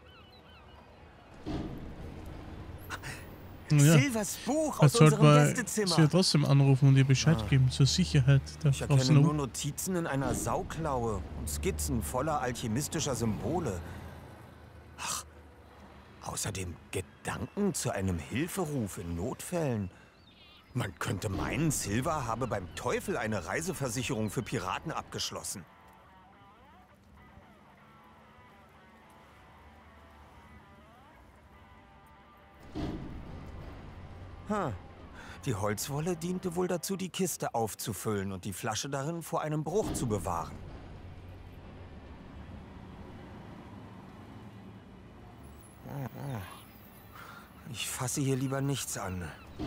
Ja. Silvers Buch Jetzt aus sollte unserem man Gästezimmer. sie ja trotzdem anrufen und ihr Bescheid Ah. geben, zur Sicherheit der Ich Frau erkenne nur Snow. Notizen in einer Sauklaue und Skizzen voller alchemistischer Symbole. Ach, außerdem Gedanken zu einem Hilferuf in Notfällen. Man könnte meinen, Silver habe beim Teufel eine Reiseversicherung für Piraten abgeschlossen. Hm. Die Holzwolle diente wohl dazu, die Kiste aufzufüllen und die Flasche darin vor einem Bruch zu bewahren. Ich fasse hier lieber nichts an.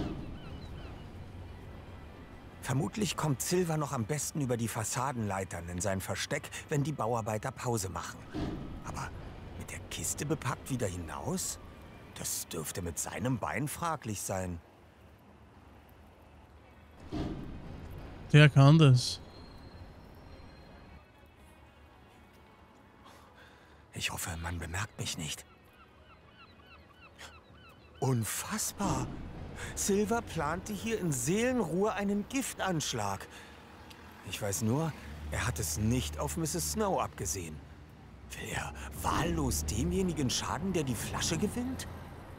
Vermutlich kommt Silver noch am besten über die Fassadenleitern in sein Versteck, wenn die Bauarbeiter Pause machen. Aber mit der Kiste bepackt wieder hinaus? Das dürfte mit seinem Bein fraglich sein. Der kann das. Ich hoffe, man bemerkt mich nicht. Unfassbar! Silver plante hier in Seelenruhe einen Giftanschlag. Ich weiß nur, er hat es nicht auf Misses Snow abgesehen. Will er wahllos demjenigen schaden, der die Flasche gewinnt?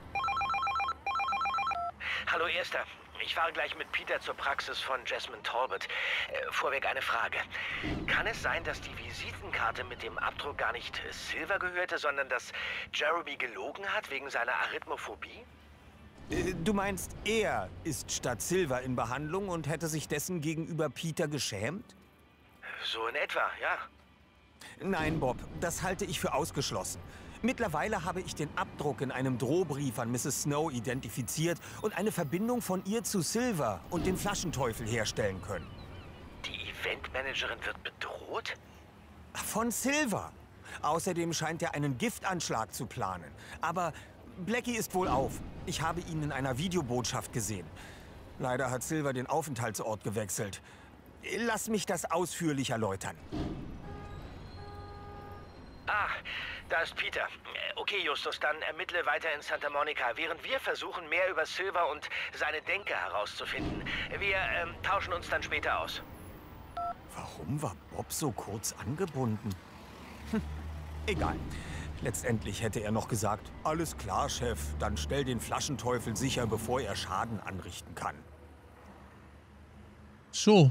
Hallo Erster. Ich fahre gleich mit Peter zur Praxis von Jasmine Talbot. Äh, vorweg eine Frage. Kann es sein, dass die Visitenkarte mit dem Abdruck gar nicht Silver gehörte, sondern dass Jeremy gelogen hat wegen seiner Arithmophobie? Äh, du meinst, er ist statt Silver in Behandlung und hätte sich dessen gegenüber Peter geschämt? So in etwa, ja. Nein, Bob, das halte ich für ausgeschlossen. Mittlerweile habe ich den Abdruck in einem Drohbrief an Misses Snow identifiziert und eine Verbindung von ihr zu Silver und dem Flaschenteufel herstellen können. Die Eventmanagerin wird bedroht? Von Silver. Außerdem scheint er einen Giftanschlag zu planen. Aber Blackie ist wohl auf. Ich habe ihn in einer Videobotschaft gesehen. Leider hat Silver den Aufenthaltsort gewechselt. Lass mich das ausführlich erläutern. Ah, da ist Peter. Äh, Okay, Justus, dann ermittle weiter in Santa Monica, während wir versuchen, mehr über Silver und seine Denke herauszufinden. Wir ähm, tauschen uns dann später aus. Warum war Bob so kurz angebunden? Hm, egal. Letztendlich hätte er noch gesagt, alles klar, Chef, dann stell den Flaschenteufel sicher, bevor er Schaden anrichten kann. So.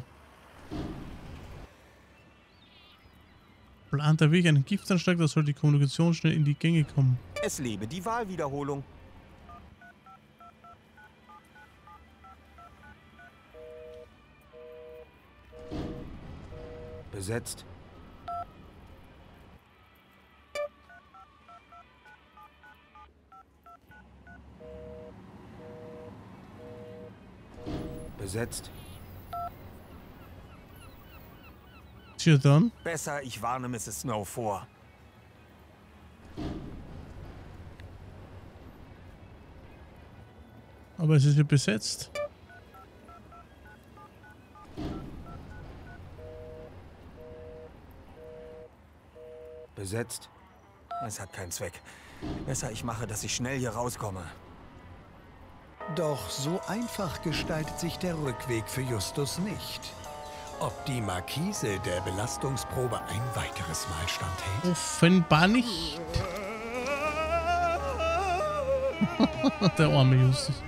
Plant er wirklich einen Giftanschlag, da soll die Kommunikation schnell in die Gänge kommen. Es lebe die Wahlwiederholung. Besetzt. Besetzt. Tja dann. Besser, ich warne Misses Snow vor. Aber es ist ja besetzt. Besetzt. Es hat keinen Zweck. Besser ich mache, dass ich schnell hier rauskomme. Doch so einfach gestaltet sich der Rückweg für Justus nicht. Ob die Markise der Belastungsprobe ein weiteres Mal standhält? Offenbar nicht. Der arme Justus.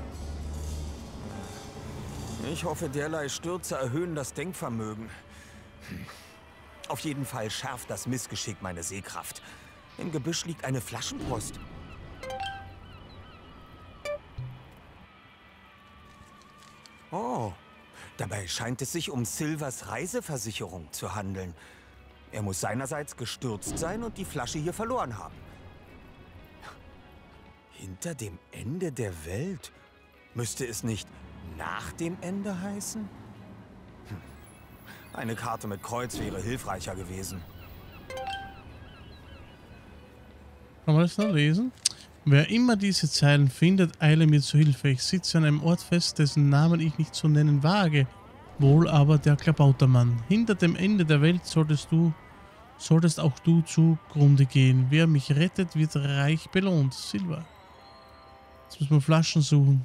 Ich hoffe, derlei Stürze erhöhen das Denkvermögen. Hm. Auf jeden Fall schärft das Missgeschick meine Sehkraft. Im Gebüsch liegt eine Flaschenpost. Oh, dabei scheint es sich um Silvers Reiseversicherung zu handeln. Er muss seinerseits gestürzt sein und die Flasche hier verloren haben. Hinter dem Ende der Welt? Müsste es nicht nach dem Ende heißen? Hm. Eine Karte mit Kreuz wäre hilfreicher gewesen. Kann man das noch lesen? Wer immer diese Zeilen findet, eile mir zu Hilfe. Ich sitze an einem Ort fest, dessen Namen ich nicht zu nennen wage. Wohl aber der Klabautermann. Hinter dem Ende der Welt solltest du, solltest auch du zugrunde gehen. Wer mich rettet, wird reich belohnt. Silber. Jetzt müssen wir Flaschen suchen.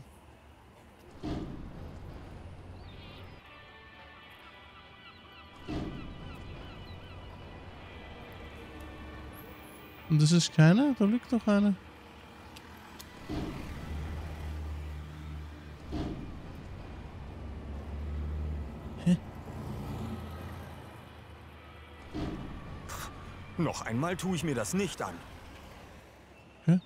Und das ist keine? Da liegt doch eine. Hä? Noch einmal tue ich mir das nicht an. Hä?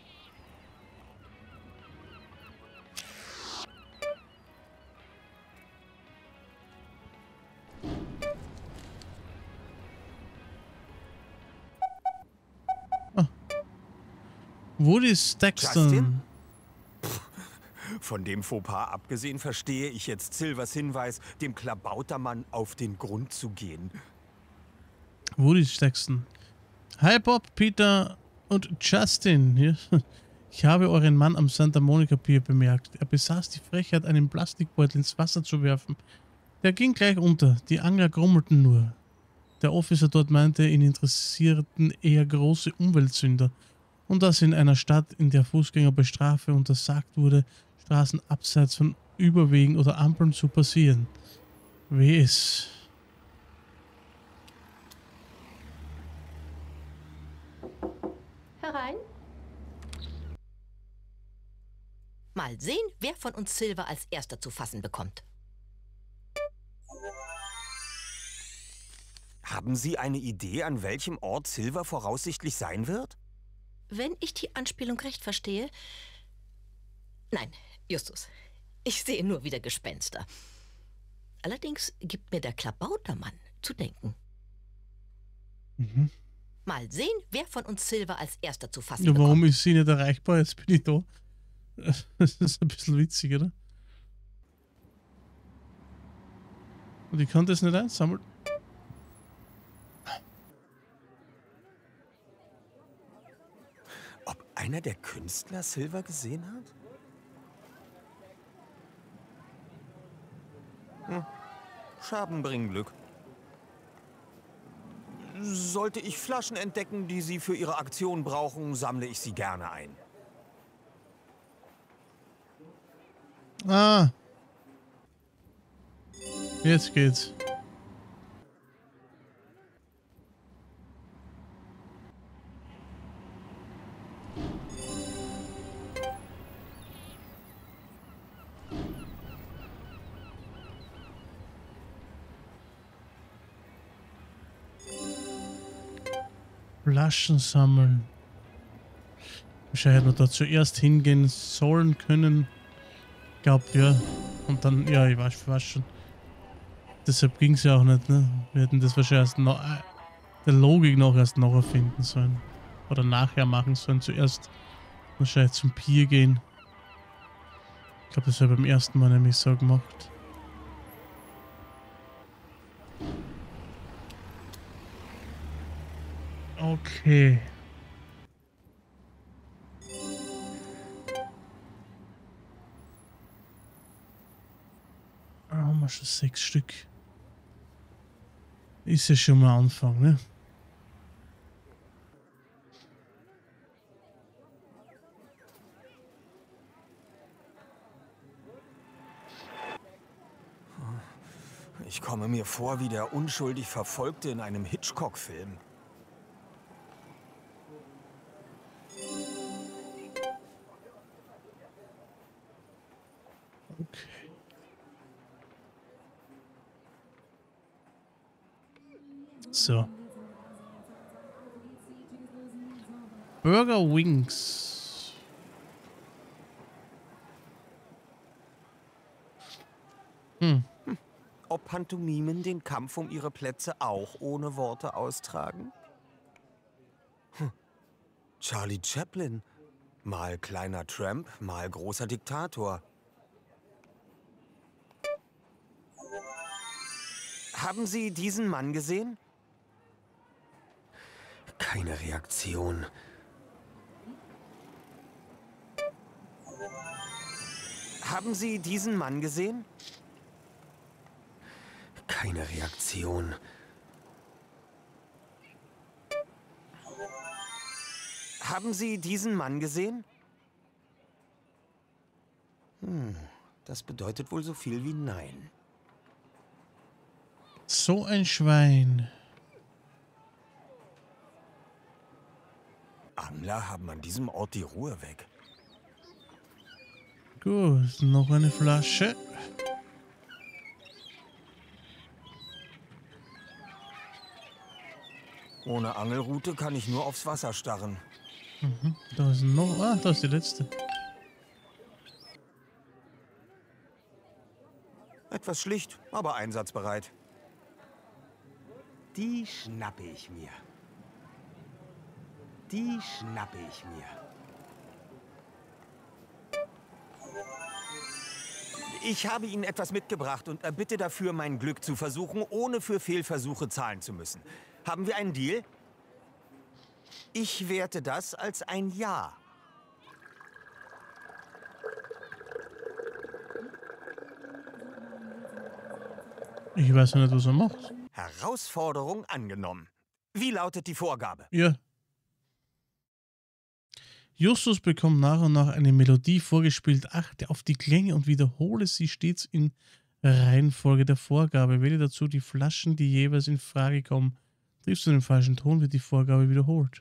Woody Staxton. Justin? Von dem Fauxpas abgesehen verstehe ich jetzt Silvers Hinweis, dem Klabautermann auf den Grund zu gehen. Woody Staxton. Hi Bob, Peter und Justin. Ich habe euren Mann am Santa Monica Pier bemerkt. Er besaß die Frechheit, einen Plastikbeutel ins Wasser zu werfen. Der ging gleich unter. Die Angler grummelten nur. Der Officer dort meinte, ihn interessierten eher große Umweltsünder. Und dass in einer Stadt, in der Fußgänger bei Strafe untersagt wurde, Straßen abseits von Überwegen oder Ampeln zu passieren. Wie es. Herein. Mal sehen, wer von uns Silver als erster zu fassen bekommt. Haben Sie eine Idee, an welchem Ort Silver voraussichtlich sein wird? Wenn ich die Anspielung recht verstehe... Nein, Justus. Ich sehe nur wieder Gespenster. Allerdings gibt mir der Klabautermann zu denken. Mhm. Mal sehen, wer von uns Silver als erster zu fassen Ja, bekommt. warum ist sie nicht erreichbar? Jetzt bin ich da. Das ist ein bisschen witzig, oder? Und ich kann das nicht einsammeln. Ob einer der Künstler Silver gesehen hat? Hm. Scherben bringen Glück. Sollte ich Flaschen entdecken, die Sie für Ihre Aktion brauchen, sammle ich sie gerne ein. Ah. Jetzt geht's. Flaschen sammeln. Wahrscheinlich hätten wir da zuerst hingehen sollen können. Ich glaube, ja. Und dann, ja, ich weiß fast schon. Deshalb ging es ja auch nicht, ne? Wir hätten das wahrscheinlich erst noch, äh, der Logik noch erst noch erfinden sollen. Oder nachher machen sollen. Zuerst wahrscheinlich zum Pier gehen. Ich glaube, das wäre beim ersten Mal nämlich so gemacht. Okay. Da haben wir schon sechs Stück. Ist ja schon mal Anfang, ne? Ich komme mir vor wie der unschuldig Verfolgte in einem Hitchcock-Film. Okay. So. Burger Wings. Hm. Ob Pantomimen den Kampf um ihre Plätze auch ohne Worte austragen? Hm. Charlie Chaplin. Mal kleiner Tramp, mal großer Diktator. Haben Sie diesen Mann gesehen? Keine Reaktion. Haben Sie diesen Mann gesehen? Keine Reaktion. Haben Sie diesen Mann gesehen? Hm, das bedeutet wohl so viel wie nein. So ein Schwein. Angler haben an diesem Ort die Ruhe weg. Gut, noch eine Flasche. Ohne Angelrute kann ich nur aufs Wasser starren. Mhm. Da ist noch. Ah, da ist die letzte. Etwas schlicht, aber einsatzbereit. Die schnappe ich mir. Die schnappe ich mir. Ich habe Ihnen etwas mitgebracht und erbitte dafür, mein Glück zu versuchen, ohne für Fehlversuche zahlen zu müssen. Haben wir einen Deal? Ich werte das als ein Ja. Ich weiß nicht, was er macht. Herausforderung angenommen. Wie lautet die Vorgabe? Ja. Justus bekommt nach und nach eine Melodie vorgespielt. Achte auf die Klänge und wiederhole sie stets in Reihenfolge der Vorgabe. Wähle dazu die Flaschen, die jeweils in Frage kommen. Triffst du den falschen Ton, wird die Vorgabe wiederholt.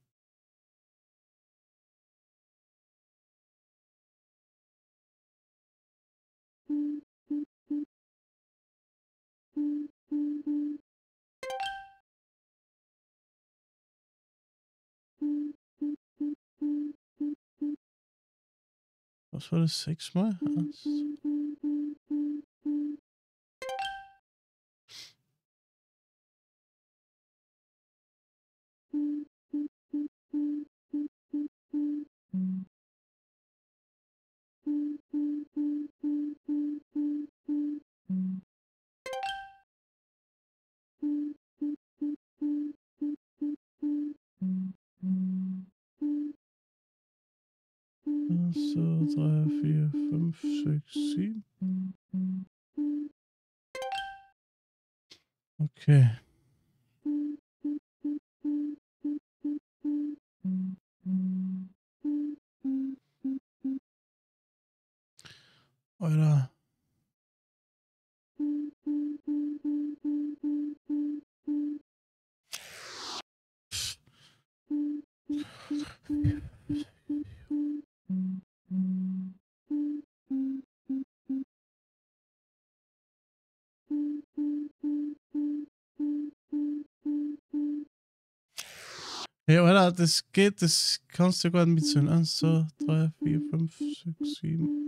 Was war das? Sechsmal? Eins. eins, zwei, drei, vier, fünf, sechs, sieben. Okay. Alter. Ja, Alter, das geht, das kannst du gar nicht mitzählen. eins, zwei, drei, vier, fünf, sechs, sieben.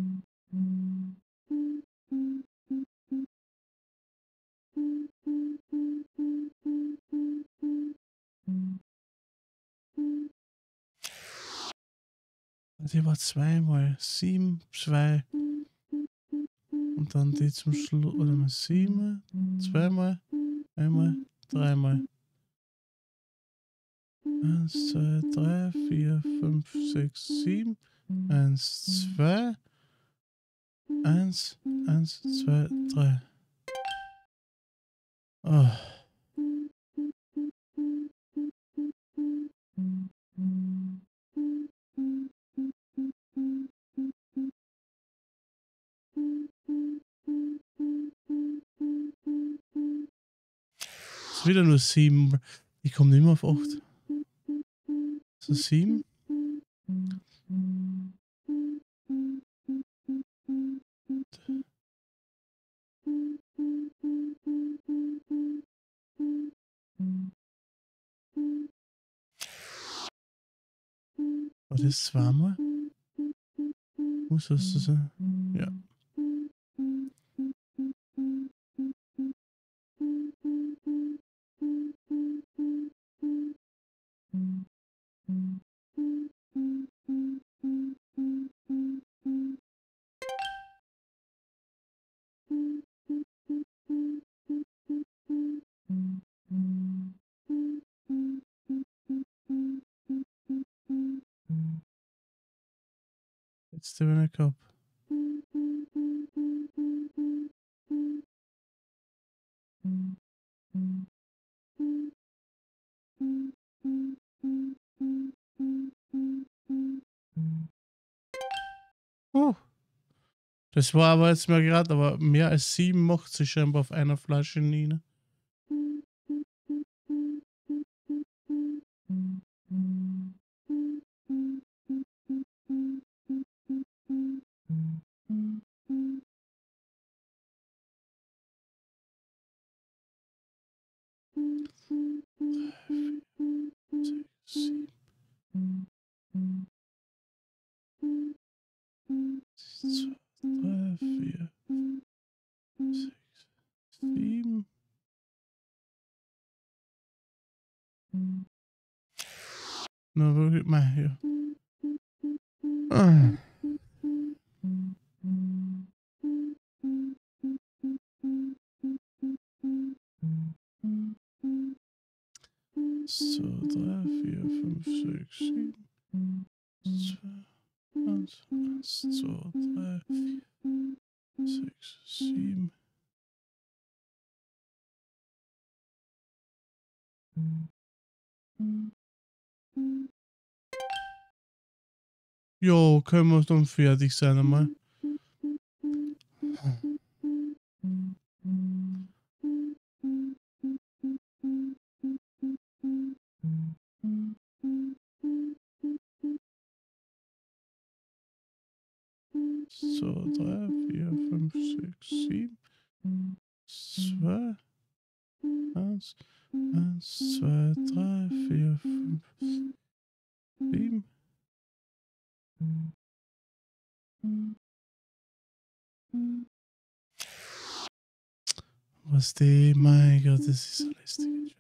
Die war zweimal. Sieben, zwei. Und dann die zum Schluss. Oder mal sieben. Zweimal. Einmal. Dreimal. Eins, zwei, drei, vier, fünf, sechs, sieben. Eins, zwei. Eins, eins, zwei, drei. Oh. ist wieder nur sieben. Ich komme nicht mehr auf acht. So sieben. War das zweimal? Muss das so sein? Ja. Jetzt der Winner Cup. Oh. Das war aber jetzt mal gerade, aber mehr als sieben macht sie scheinbar auf einer Flasche nie. Ne? Drei, vier, sechs, sieben. Na, wirklich mal hier. Ah. So, drei, vier, fünf, sechs, sieben. Zwei, eins, eins, zwei, drei, vier, sechs, sieben. Jo, können wir dann fertig sein einmal. So, drei, vier, fünf, sechs, sieben. Zwei. Eins, eins, zwei, drei, vier, fünf, sieben. Was die, mein Gott, das ist so lästig.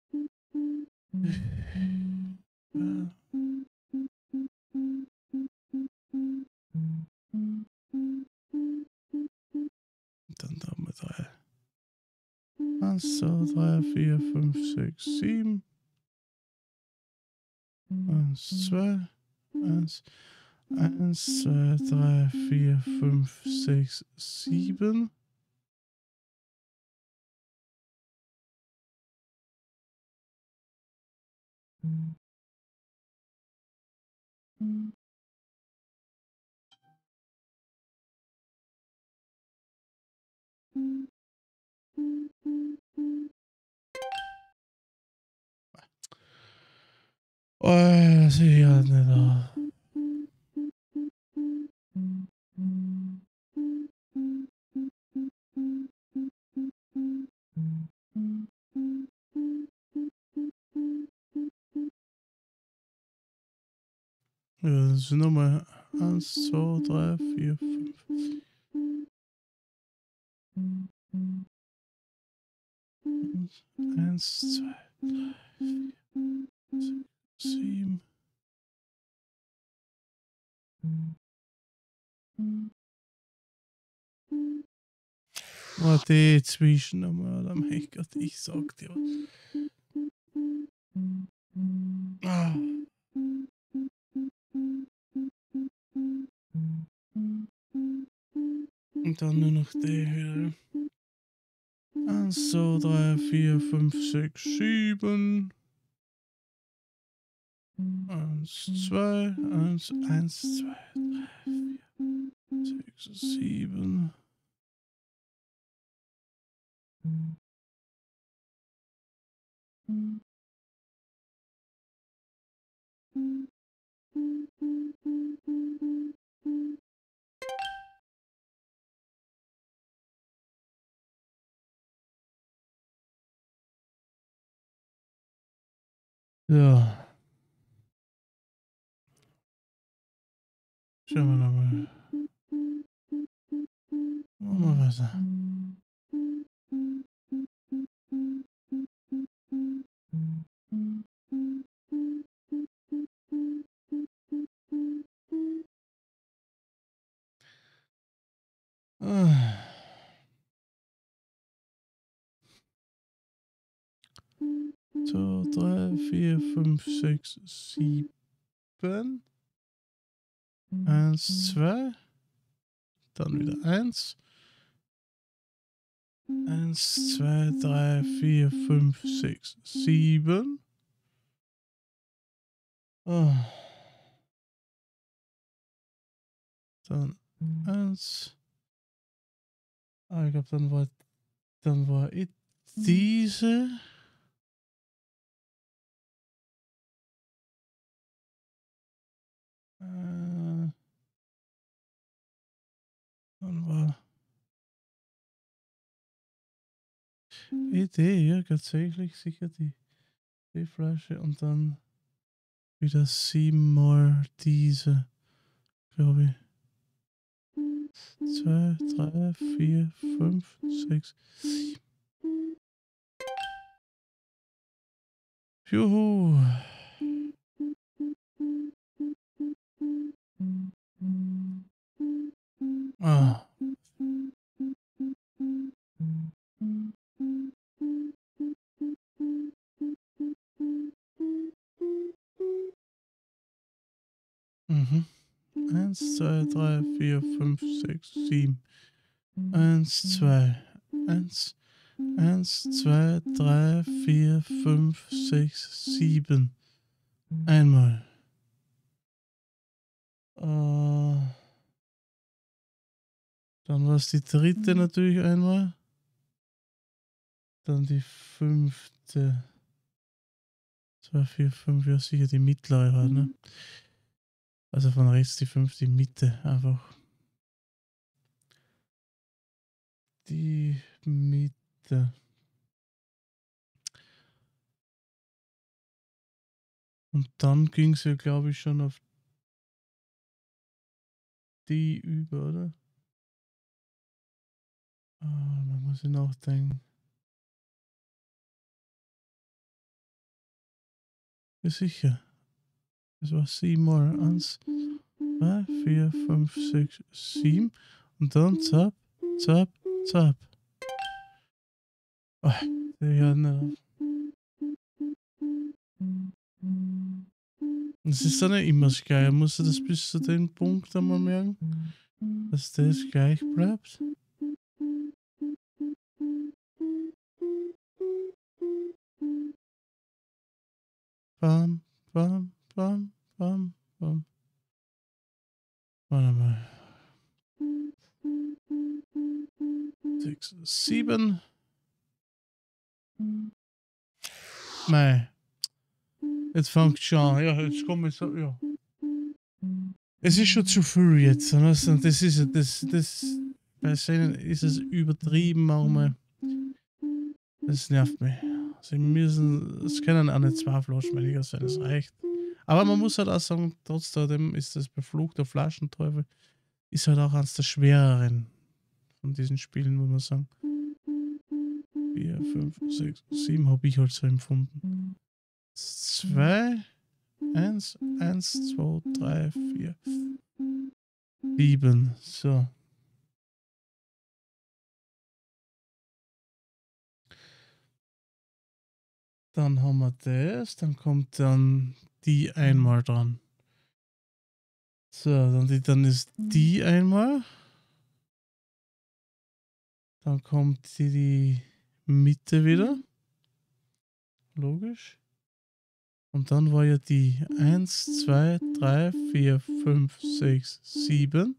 Ja. Dann da haben wir drei. Eins, zwei, drei, vier, fünf, sechs, sieben. Eins, zwei. Eins, eins, zwei, drei, vier, fünf, sechs, sieben. Oh, das sehe ich halt nicht aus. Ja, das sind nochmal eins, zwei, drei, vier, fünf. Eins, zwei, drei, vier, sechs, sieben. Oh, die zwischen nochmal, mein Gott, ich sag dir was. Ah. Und dann nur noch die hier. eins, zwei, drei, vier, fünf, sechs, sieben. eins, zwei, eins, eins, zwei, drei, vier, sechs, sieben. Ja. Schauen wir nochmal. Machen wir weiter. Ah. zwei, drei, vier, fünf, sechs, sieben. eins, zwei. Dann wieder eins. eins, zwei, drei, vier, fünf, sechs, sieben. Oh. Dann eins. Ah, ich glaube, dann war, dann war ich diese. Äh, dann war Idee, ja, tatsächlich sicher die, die Flasche und dann wieder siebenmal diese, glaube ich. Zwei, drei, vier, fünf, sechs, sieben. Juhu. Ah. Mhm. Eins, zwei, drei, vier, fünf, sechs, sieben. Eins, zwei. Eins, eins, zwei, drei, vier, fünf, sechs, sieben. Einmal. Äh, dann war es die dritte natürlich einmal. Dann die fünfte. zwei, vier, fünf, ja sicher die mittlere halt, ne? Also von rechts die fünfte, die Mitte einfach. Die Mitte. Und dann ging es ja, glaube ich, schon auf die über, oder? Ah, da muss ich nachdenken. Ja, sicher. Das war siebenmal. Eins, zwei, vier, fünf, sechs, sieben. Und dann zapp, zapp, zapp. Oh, ja, ne. Das ist dann nicht immer das Gleiche. Musst du das bis zu dem Punkt einmal merken, dass das gleich bleibt? Bam, bam, bam, bam, bam. Warte mal. Sechs, sieben. Nein. Jetzt fängt schon an. Ja, jetzt komme ich so, ja. Es ist schon zu viel jetzt. Das ist das, das, bei Szenen ist es übertrieben manchmal. Das nervt mich. Sie müssen, es können auch nicht zwei Flaschen weniger sein, das reicht. Aber man muss halt auch sagen, trotzdem ist das befluchte Flaschenteufel, ist halt auch eines der schwereren von diesen Spielen, muss man sagen. vier, fünf, sechs, sieben habe ich halt so empfunden. zwei, eins, eins, zwei, drei, vier, sieben. So. Dann haben wir das, dann kommt dann die einmal dran. So, dann, die, dann ist die einmal. Dann kommt die, die Mitte wieder. Logisch. Und dann war ja die eins, zwei, drei, vier, fünf, sechs, sieben.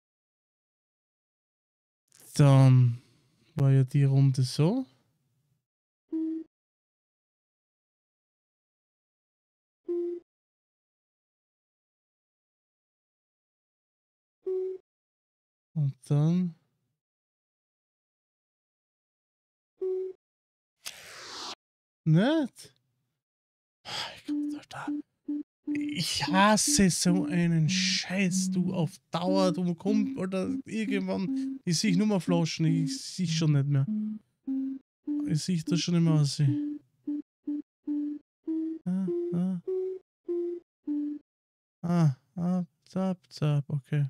Dann war ja die Runde so. Und dann... Nicht? Ich hasse so einen Scheiß, du, auf Dauer, du kommst, oder irgendwann, ich sehe nur mal Flaschen, ich sehe schon nicht mehr. Ich sehe das schon immer aus. Ah, ah. Ah, ah, zap, zap, okay.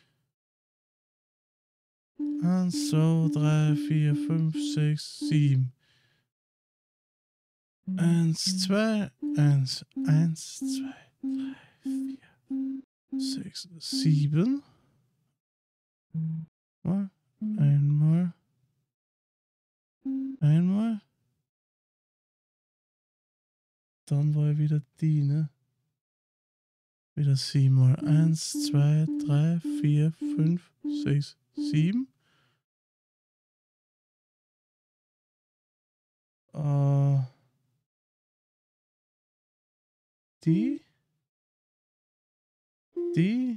Eins, zwei, drei, vier, fünf, sechs, sieben. Eins, zwei, eins, eins, zwei, drei, vier, sechs, sieben. Mal, einmal. Einmal. Dann war wieder die, ne? Wieder siebenmal. Eins, zwei, drei, vier, fünf, sechs, sieben. Äh. Die. Die.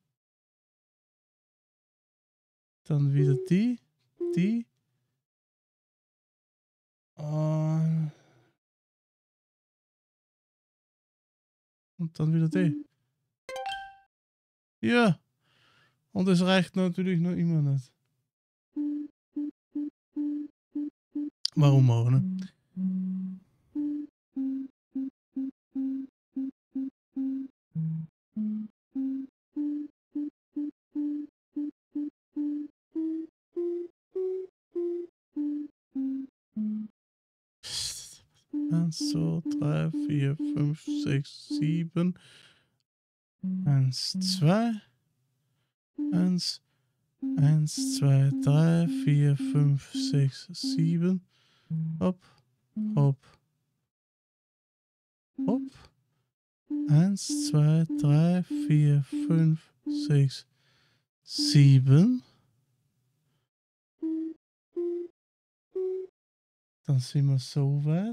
Dann wieder die. Die. Äh. Und dann wieder die. Ja. Und es reicht natürlich noch immer nicht. Warum auch, ne? Eins, zwei, drei, vier, fünf, sechs, sieben. Eins, zwei. Eins. Eins, zwei, drei, vier, fünf, sechs, sieben. Hopp, hopp. Hopp. Eins, zwei, drei, vier, fünf, sechs, sieben. Dann sind wir so weit.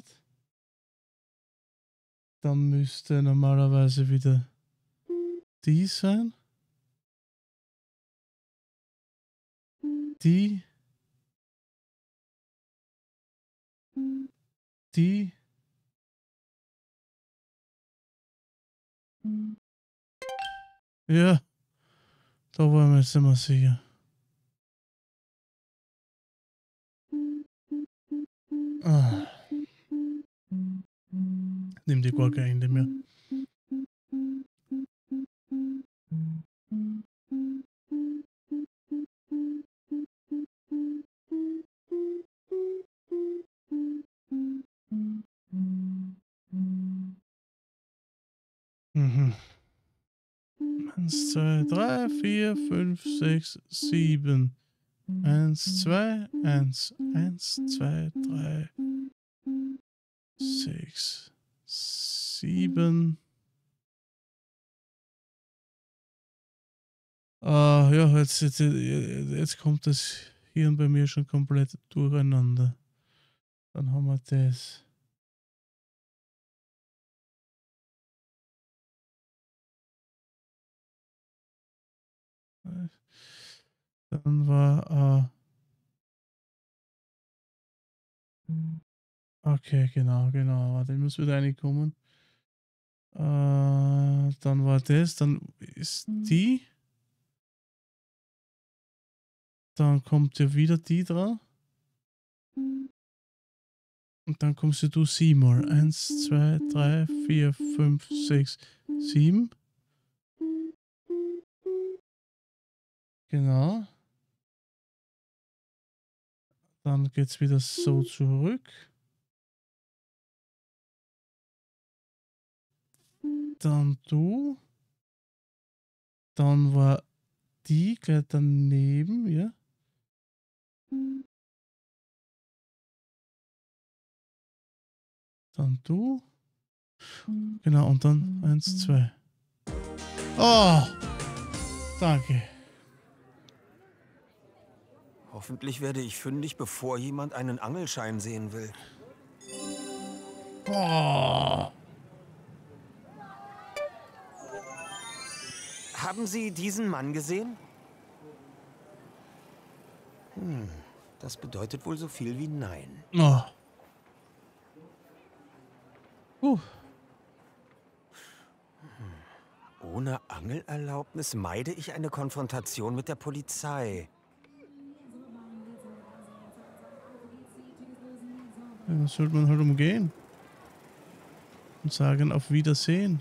Dann müsste normalerweise wieder die sein. Die. Die. Ja. Da waren wir jetzt immer sicher. Ah. Nimm dir gar kein Ende mehr. Mhm. Eins, zwei, drei, vier, fünf, sechs, sieben. Eins, zwei, eins, eins, zwei, drei, sechs, sieben. Ah, ja, jetzt, jetzt, jetzt kommt das Hirn bei mir schon komplett durcheinander. Dann haben wir das. Dann war. Äh, okay, genau, genau. Warte, ich muss wieder reinkommen. Äh, dann war das. Dann ist die. Dann kommt ja wieder die dran. Und dann kommst du siebenmal. Eins, zwei, drei, vier, fünf, sechs, sieben. Genau. Dann geht's wieder so zurück. Dann du. Dann war die gleich daneben, ja. Dann du. Genau, und dann eins, zwei. Oh! Danke. Hoffentlich werde ich fündig, bevor jemand einen Angelschein sehen will. Oh! Haben Sie diesen Mann gesehen? Hm, das bedeutet wohl so viel wie nein. Oh. Uh. Ohne Angelerlaubnis meide ich eine Konfrontation mit der Polizei. Ja, das sollte man halt umgehen. Und sagen auf Wiedersehen.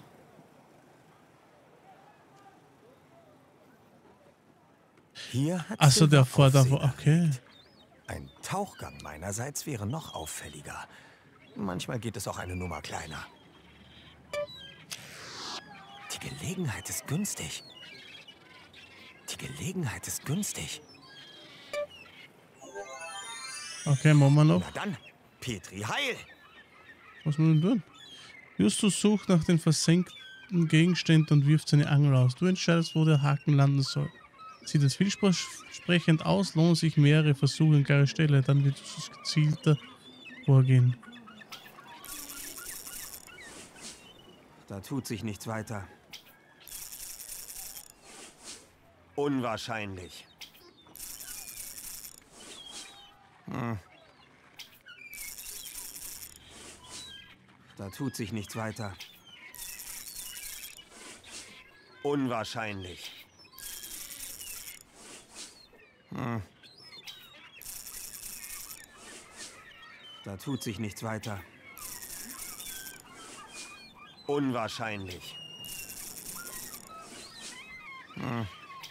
Hier hat Achso, der Silver vor da Aufsehen okay. erregt. Ein Tauchgang meinerseits wäre noch auffälliger. Manchmal geht es auch eine Nummer kleiner. Die Gelegenheit ist günstig. Die Gelegenheit ist günstig. Okay, machen wir noch. Na dann, Petri, heil! Was muss man denn tun? Justus sucht nach den versenkten Gegenständen und wirft seine Angel aus. Du entscheidest, wo der Haken landen soll. Sieht es vielversprechend aus, lohnen sich mehrere Versuche an klare Stelle, dann wird es gezielter vorgehen. Da tut sich nichts weiter. Unwahrscheinlich. Hm. Da tut sich nichts weiter. Unwahrscheinlich. Hm. Da tut sich nichts weiter. Unwahrscheinlich. Hm.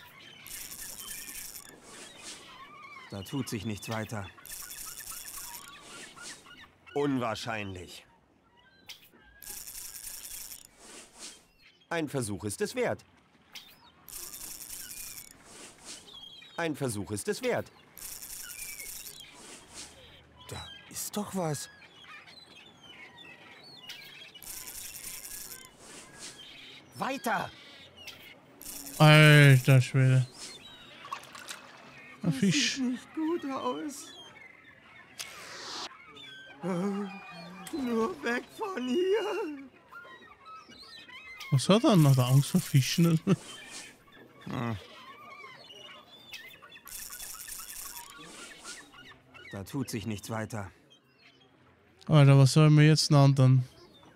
Da tut sich nichts weiter. Unwahrscheinlich. Ein Versuch ist es wert. Ein Versuch ist es wert. Da ist doch was. Weiter! Alter Schwede. Ein Fisch. Sieht nicht gut aus. Oh, nur weg von hier. Was hat er denn? Hat er Angst vor Fischen? Hm. Da tut sich nichts weiter. Alter, was sollen wir jetzt noch dann?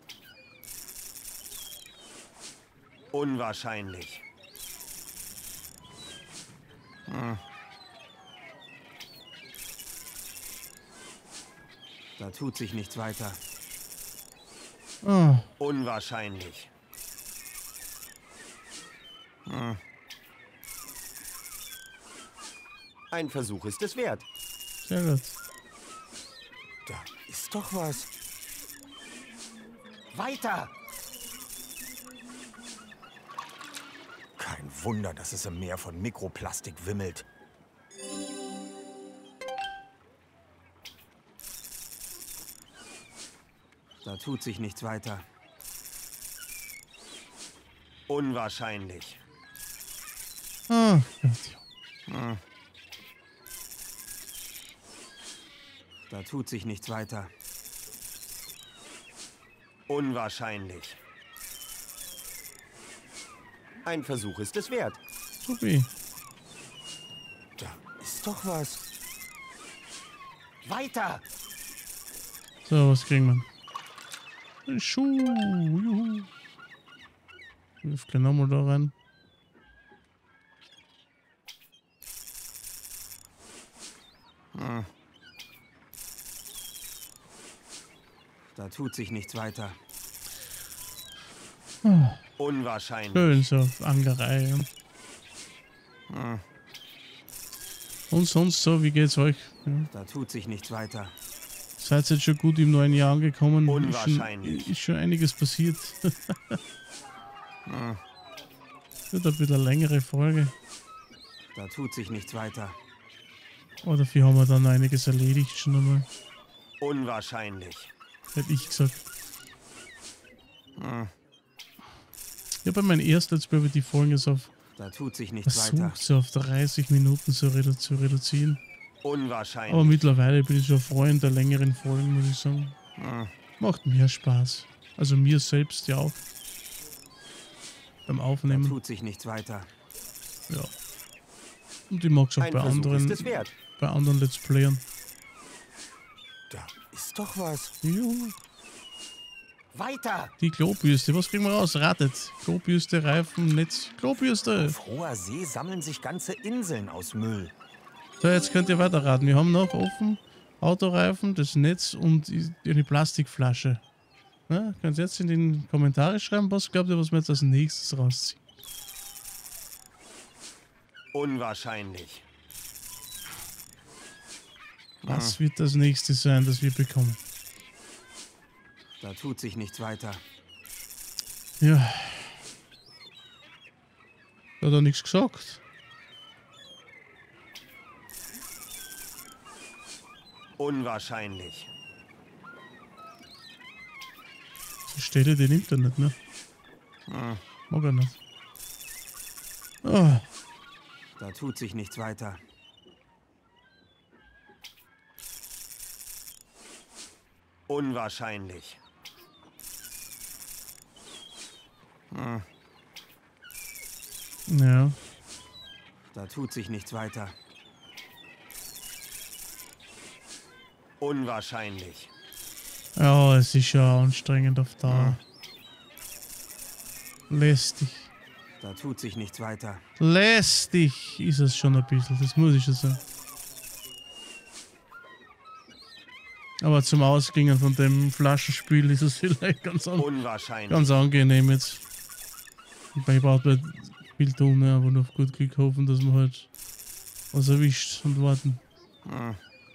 Unwahrscheinlich. Hm. Da tut sich nichts weiter. Oh. Unwahrscheinlich. Hm. Ein Versuch ist es wert. Sehr gut. Da ist doch was. Weiter! Kein Wunder, dass es im Meer von Mikroplastik wimmelt. Da tut sich nichts weiter. Unwahrscheinlich. Ah, Gott. Hm. Da tut sich nichts weiter. Unwahrscheinlich. Ein Versuch ist es wert. Supi. Da ist doch was. Weiter! So, was kriegen wir? Ein Schuh. Juhu. Wirf gleich nochmal da rein. Hm. Da tut sich nichts weiter. Oh, Unwahrscheinlich. schön so, Angerei. Hm. Und sonst so, wie geht's euch? Ja. Da tut sich nichts weiter. Seid jetzt schon gut im neuen Jahr angekommen? Unwahrscheinlich. Ist schon, ist schon einiges passiert. Hm. Wird ein bisschen eine längere Folge. Da tut sich nichts weiter. Aber dafür haben wir dann einiges erledigt schon einmal. Unwahrscheinlich. Hätte ich gesagt. Hm. Ich habe mein erstes Let's Play die Folgen jetzt auf Da tut sich nichts weiter. versucht, so auf dreißig Minuten so redu zu reduzieren. Unwahrscheinlich. Aber mittlerweile bin ich schon Freund der längeren Folgen, muss ich sagen. Hm. Macht mehr Spaß. Also mir selbst ja auch. Beim Da Aufnehmen. tut sich nichts weiter. Ja. Und ich mag es auch Ein bei Versuch anderen. ist es wert. bei anderen Let's Playern. Da ist doch was. Juhu. Weiter! Die Klobürste, was kriegen wir raus? Ratet. Klobürste, Reifen, Netz, Klobürste. Auf hoher See sammeln sich ganze Inseln aus Müll. So, jetzt könnt ihr weiterraten. Wir haben noch offen Autoreifen, das Netz und eine Plastikflasche. Na, könnt ihr jetzt in die Kommentare schreiben, was glaubt ihr, was wir jetzt als nächstes rausziehen? Unwahrscheinlich. Was wird das nächste sein, das wir bekommen? Da tut sich nichts weiter. Ja. Hat er nichts gesagt? Unwahrscheinlich. Die Stelle, die nimmt er nicht, ne? Hm. Mag er nicht. Oh. Da tut sich nichts weiter. Unwahrscheinlich. Hm. Ja. Da tut sich nichts weiter. Unwahrscheinlich. Ja, es ist ja anstrengend auf Dauer. Lästig. Da tut sich nichts weiter. Lästig ist es schon ein bisschen, das muss ich schon sagen. Aber zum Ausgehen von dem Flaschenspiel ist es vielleicht ganz, an Unwahrscheinlich. ganz angenehm jetzt. Ich brauche nicht viel tun, ne? Aber nur auf gut Glück hoffen, dass man halt was erwischt und warten. Hm.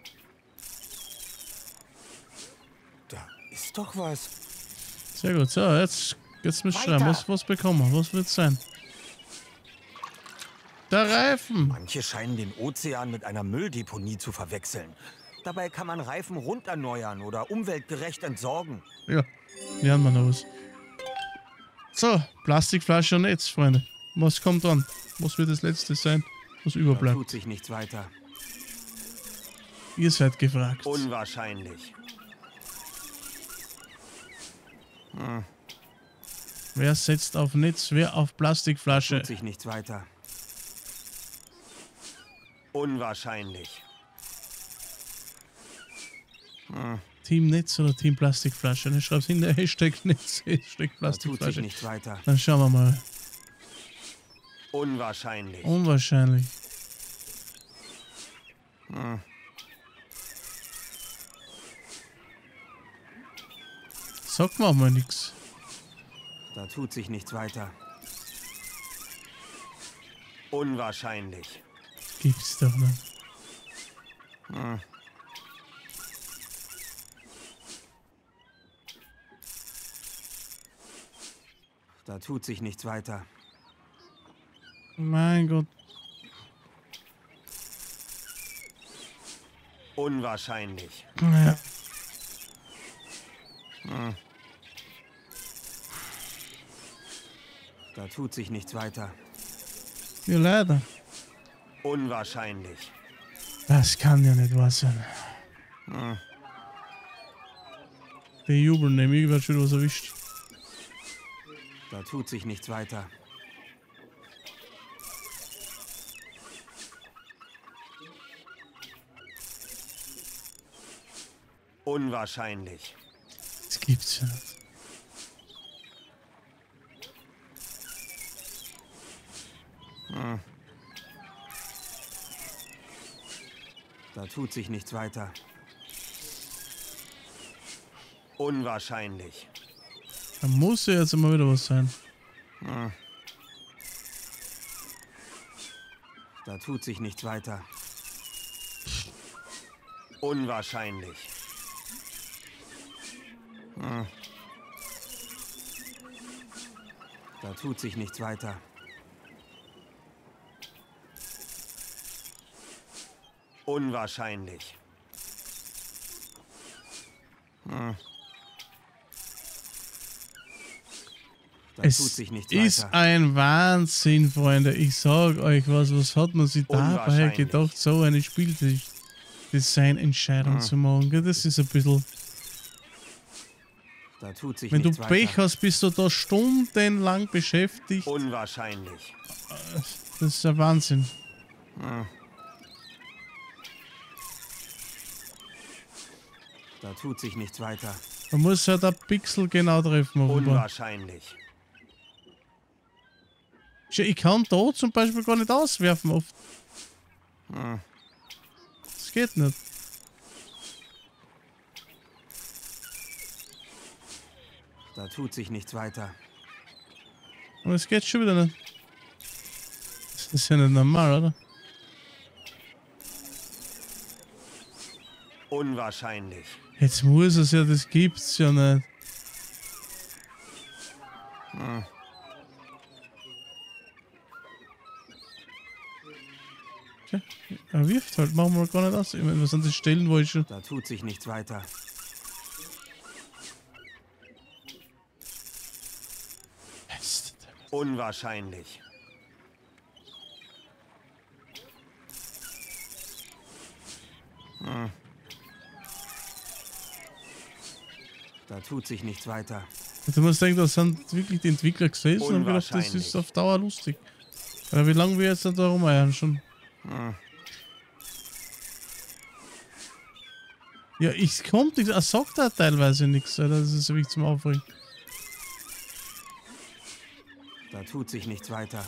Da ist doch was. Sehr gut, so, jetzt, jetzt müssen wir schreiben, was, was bekommen wir, was wird es sein? Der Reifen! Manche scheinen den Ozean mit einer Mülldeponie zu verwechseln. Dabei kann man Reifen rund erneuern oder umweltgerecht entsorgen. Ja, lernen wir noch was. So, Plastikflasche und Netz, Freunde. Was kommt dran? Was wird das letzte sein, was Da überbleibt? tut sich nichts weiter. Ihr seid gefragt. Unwahrscheinlich. Hm. Wer setzt auf Netz, wer auf Plastikflasche? Tut sich nichts weiter. Unwahrscheinlich. Hm. Team Netz oder Team Plastikflasche? Dann schreib's in der Hashtag Netz, Hashtag Da tut sich Plastikflasche. nichts weiter. Dann schauen wir mal. Unwahrscheinlich. Unwahrscheinlich. Hm. Sagt mir auch mal nix. Da tut sich nichts weiter. Unwahrscheinlich. Gibt's doch nicht. Hm. Da tut sich nichts weiter. Mein Gott. Unwahrscheinlich. Ja. Hm. Da tut sich nichts weiter. Ja, leider. Unwahrscheinlich. Das kann ja nicht wahr sein. Hm. Die jubeln nämlich, wird schon was erwischt. Da tut sich nichts weiter. Unwahrscheinlich. Das gibt's ja nicht. Hm. Da tut sich nichts weiter. Unwahrscheinlich. Da muss ja jetzt immer wieder was sein. Hm. Da tut sich nichts weiter. Unwahrscheinlich. Hm. Da tut sich nichts weiter. Unwahrscheinlich. Hm. Da Es tut sich nichts ist weiter. ein Wahnsinn, Freunde. Ich sag euch was, was hat man sich dabei Unwahrscheinlich. gedacht, so eine Spieldesignentscheidung Hm. zu machen. gell? Das ist ein bisschen... Da tut sich Wenn du nichts Pech weiter. hast, bist du da stundenlang beschäftigt. Unwahrscheinlich. Das ist ein Wahnsinn. Hm. Da tut sich nichts weiter. Man muss ja da Pixel genau treffen. Offenbar. Unwahrscheinlich. Ich kann da zum Beispiel gar nicht auswerfen oft. Hm. Das geht nicht. Da tut sich nichts weiter. Aber es geht schon wieder nicht. Das ist ja nicht normal, oder? Unwahrscheinlich. Jetzt muss es ja, das gibt's ja nicht. Hm. Okay. Er wirft halt, machen wir gar nicht aus. Ich meine, was sind die Stellen, wo ich schon. Da tut sich nichts weiter. Unwahrscheinlich. Hm. Da tut sich nichts weiter. Du musst denken, das sind wirklich die Entwickler gesessen und gedacht, das ist auf Dauer lustig. Oder wie lange wir jetzt da rumeiern schon? Hm. Ja, ich kommt nichts. Er sagt da teilweise nichts, Alter. Das ist wirklich zum Aufregen. Da tut sich nichts weiter.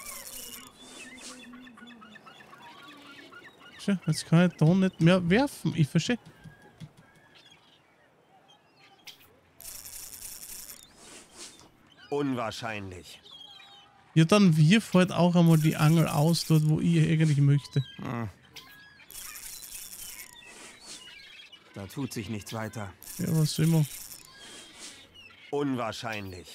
Tja, jetzt kann ich da nicht mehr werfen. Ich verstehe. Unwahrscheinlich. Ja, dann wirf halt auch einmal die Angel aus, dort wo ich eigentlich möchte. Hm. Da tut sich nichts weiter. Ja, was immer. Unwahrscheinlich.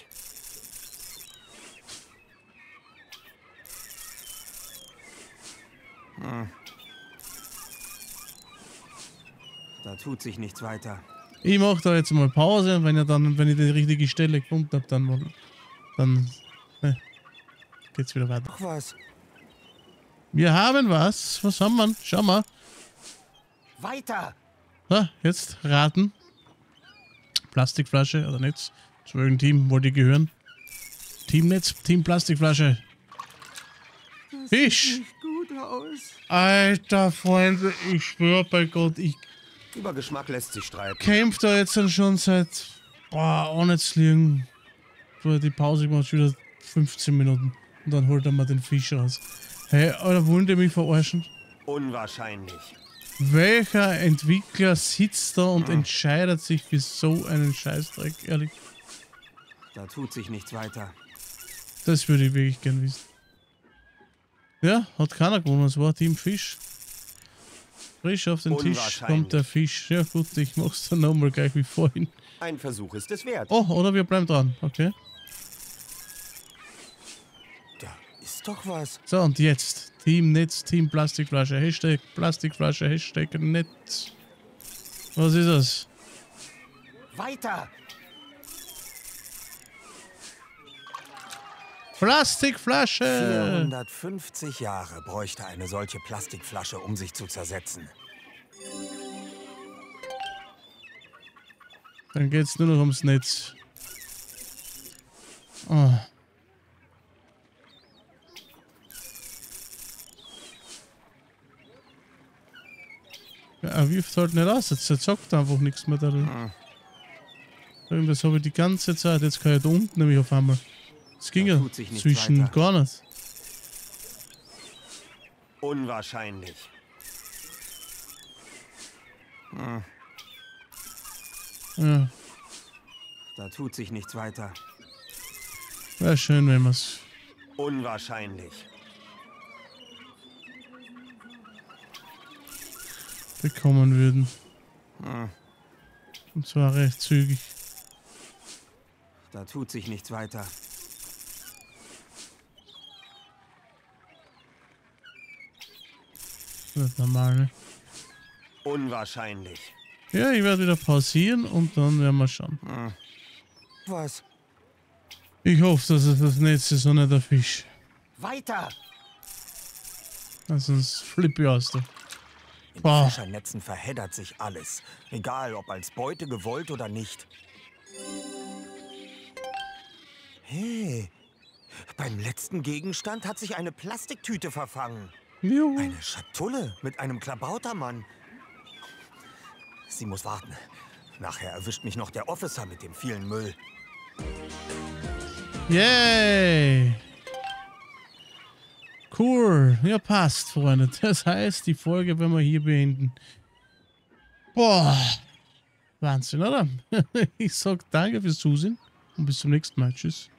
Hm. Da tut sich nichts weiter. Ich mache da jetzt mal Pause, wenn ich dann, wenn ich die richtige Stelle gefunden habe, dann, mal- dann ne, geht's wieder weiter. Ach was. Wir haben was. Was haben wir? Schau mal. Weiter. Ha, jetzt raten. Plastikflasche oder Netz. Zu welchem Team wollte ich gehören? Teamnetz, Team Plastikflasche. Fisch. Sieht gut aus. Alter Freunde, ich schwöre bei Gott, ich Über Geschmack lässt sich streiten. kämpfe da jetzt dann schon seit, boah, ohne zu liegen. So, die Pause macht schon wieder fünfzehn Minuten. Und dann holt er mal den Fisch raus. Hey, Alter, wollen die mich verarschen? Unwahrscheinlich. Welcher Entwickler sitzt da und entscheidet sich für so einen Scheißdreck, ehrlich? Da tut sich nichts weiter. Das würde ich wirklich gern wissen. Ja, hat keiner gewonnen, es war Team Fisch. Frisch auf den Tisch kommt der Fisch. Ja gut, ich mach's dann nochmal gleich wie vorhin. Ein Versuch ist es wert. Oh, oder wir bleiben dran, okay. Da ist doch was. So, und jetzt. Team Netz, Team Plastikflasche. Hashtag Plastikflasche, Hashtag Netz. Was ist das? Weiter. Plastikflasche! vierhundertfünfzig Jahre bräuchte eine solche Plastikflasche, um sich zu zersetzen. Dann geht's nur noch ums Netz. Oh. Ja, er wirft halt nicht aus, jetzt sagt er einfach nichts mehr da. Hm. Irgendwas habe ich die ganze Zeit, jetzt kann ich da unten nämlich auf einmal. Das ging Da ja tut sich nichts zwischen weiter. gar nicht. Unwahrscheinlich. Hm. Ja, Da tut sich nichts weiter. wäre schön, wenn wir es Unwahrscheinlich. bekommen würden. Hm. Und zwar recht zügig. Da tut sich nichts weiter. Nicht normal, ne? Unwahrscheinlich. Ja, ich werde wieder pausieren und dann werden wir schauen. Hm. Was? Ich hoffe, dass es das Netz ist und nicht der Fisch. Weiter. Sonst flippe ich aus da. In Boah. Fischernetzen verheddert sich alles. Egal, ob als Beute gewollt oder nicht. Hey, beim letzten Gegenstand hat sich eine Plastiktüte verfangen. Jo. Eine Schatulle mit einem Klabautermann. Sie muss warten. Nachher erwischt mich noch der Officer mit dem vielen Müll. Yay! Cool. Ja, passt, Freunde. Das heißt, die Folge werden wir hier beenden. Boah. Wahnsinn, oder? Ich sag danke fürs Zusehen und bis zum nächsten Mal. Tschüss.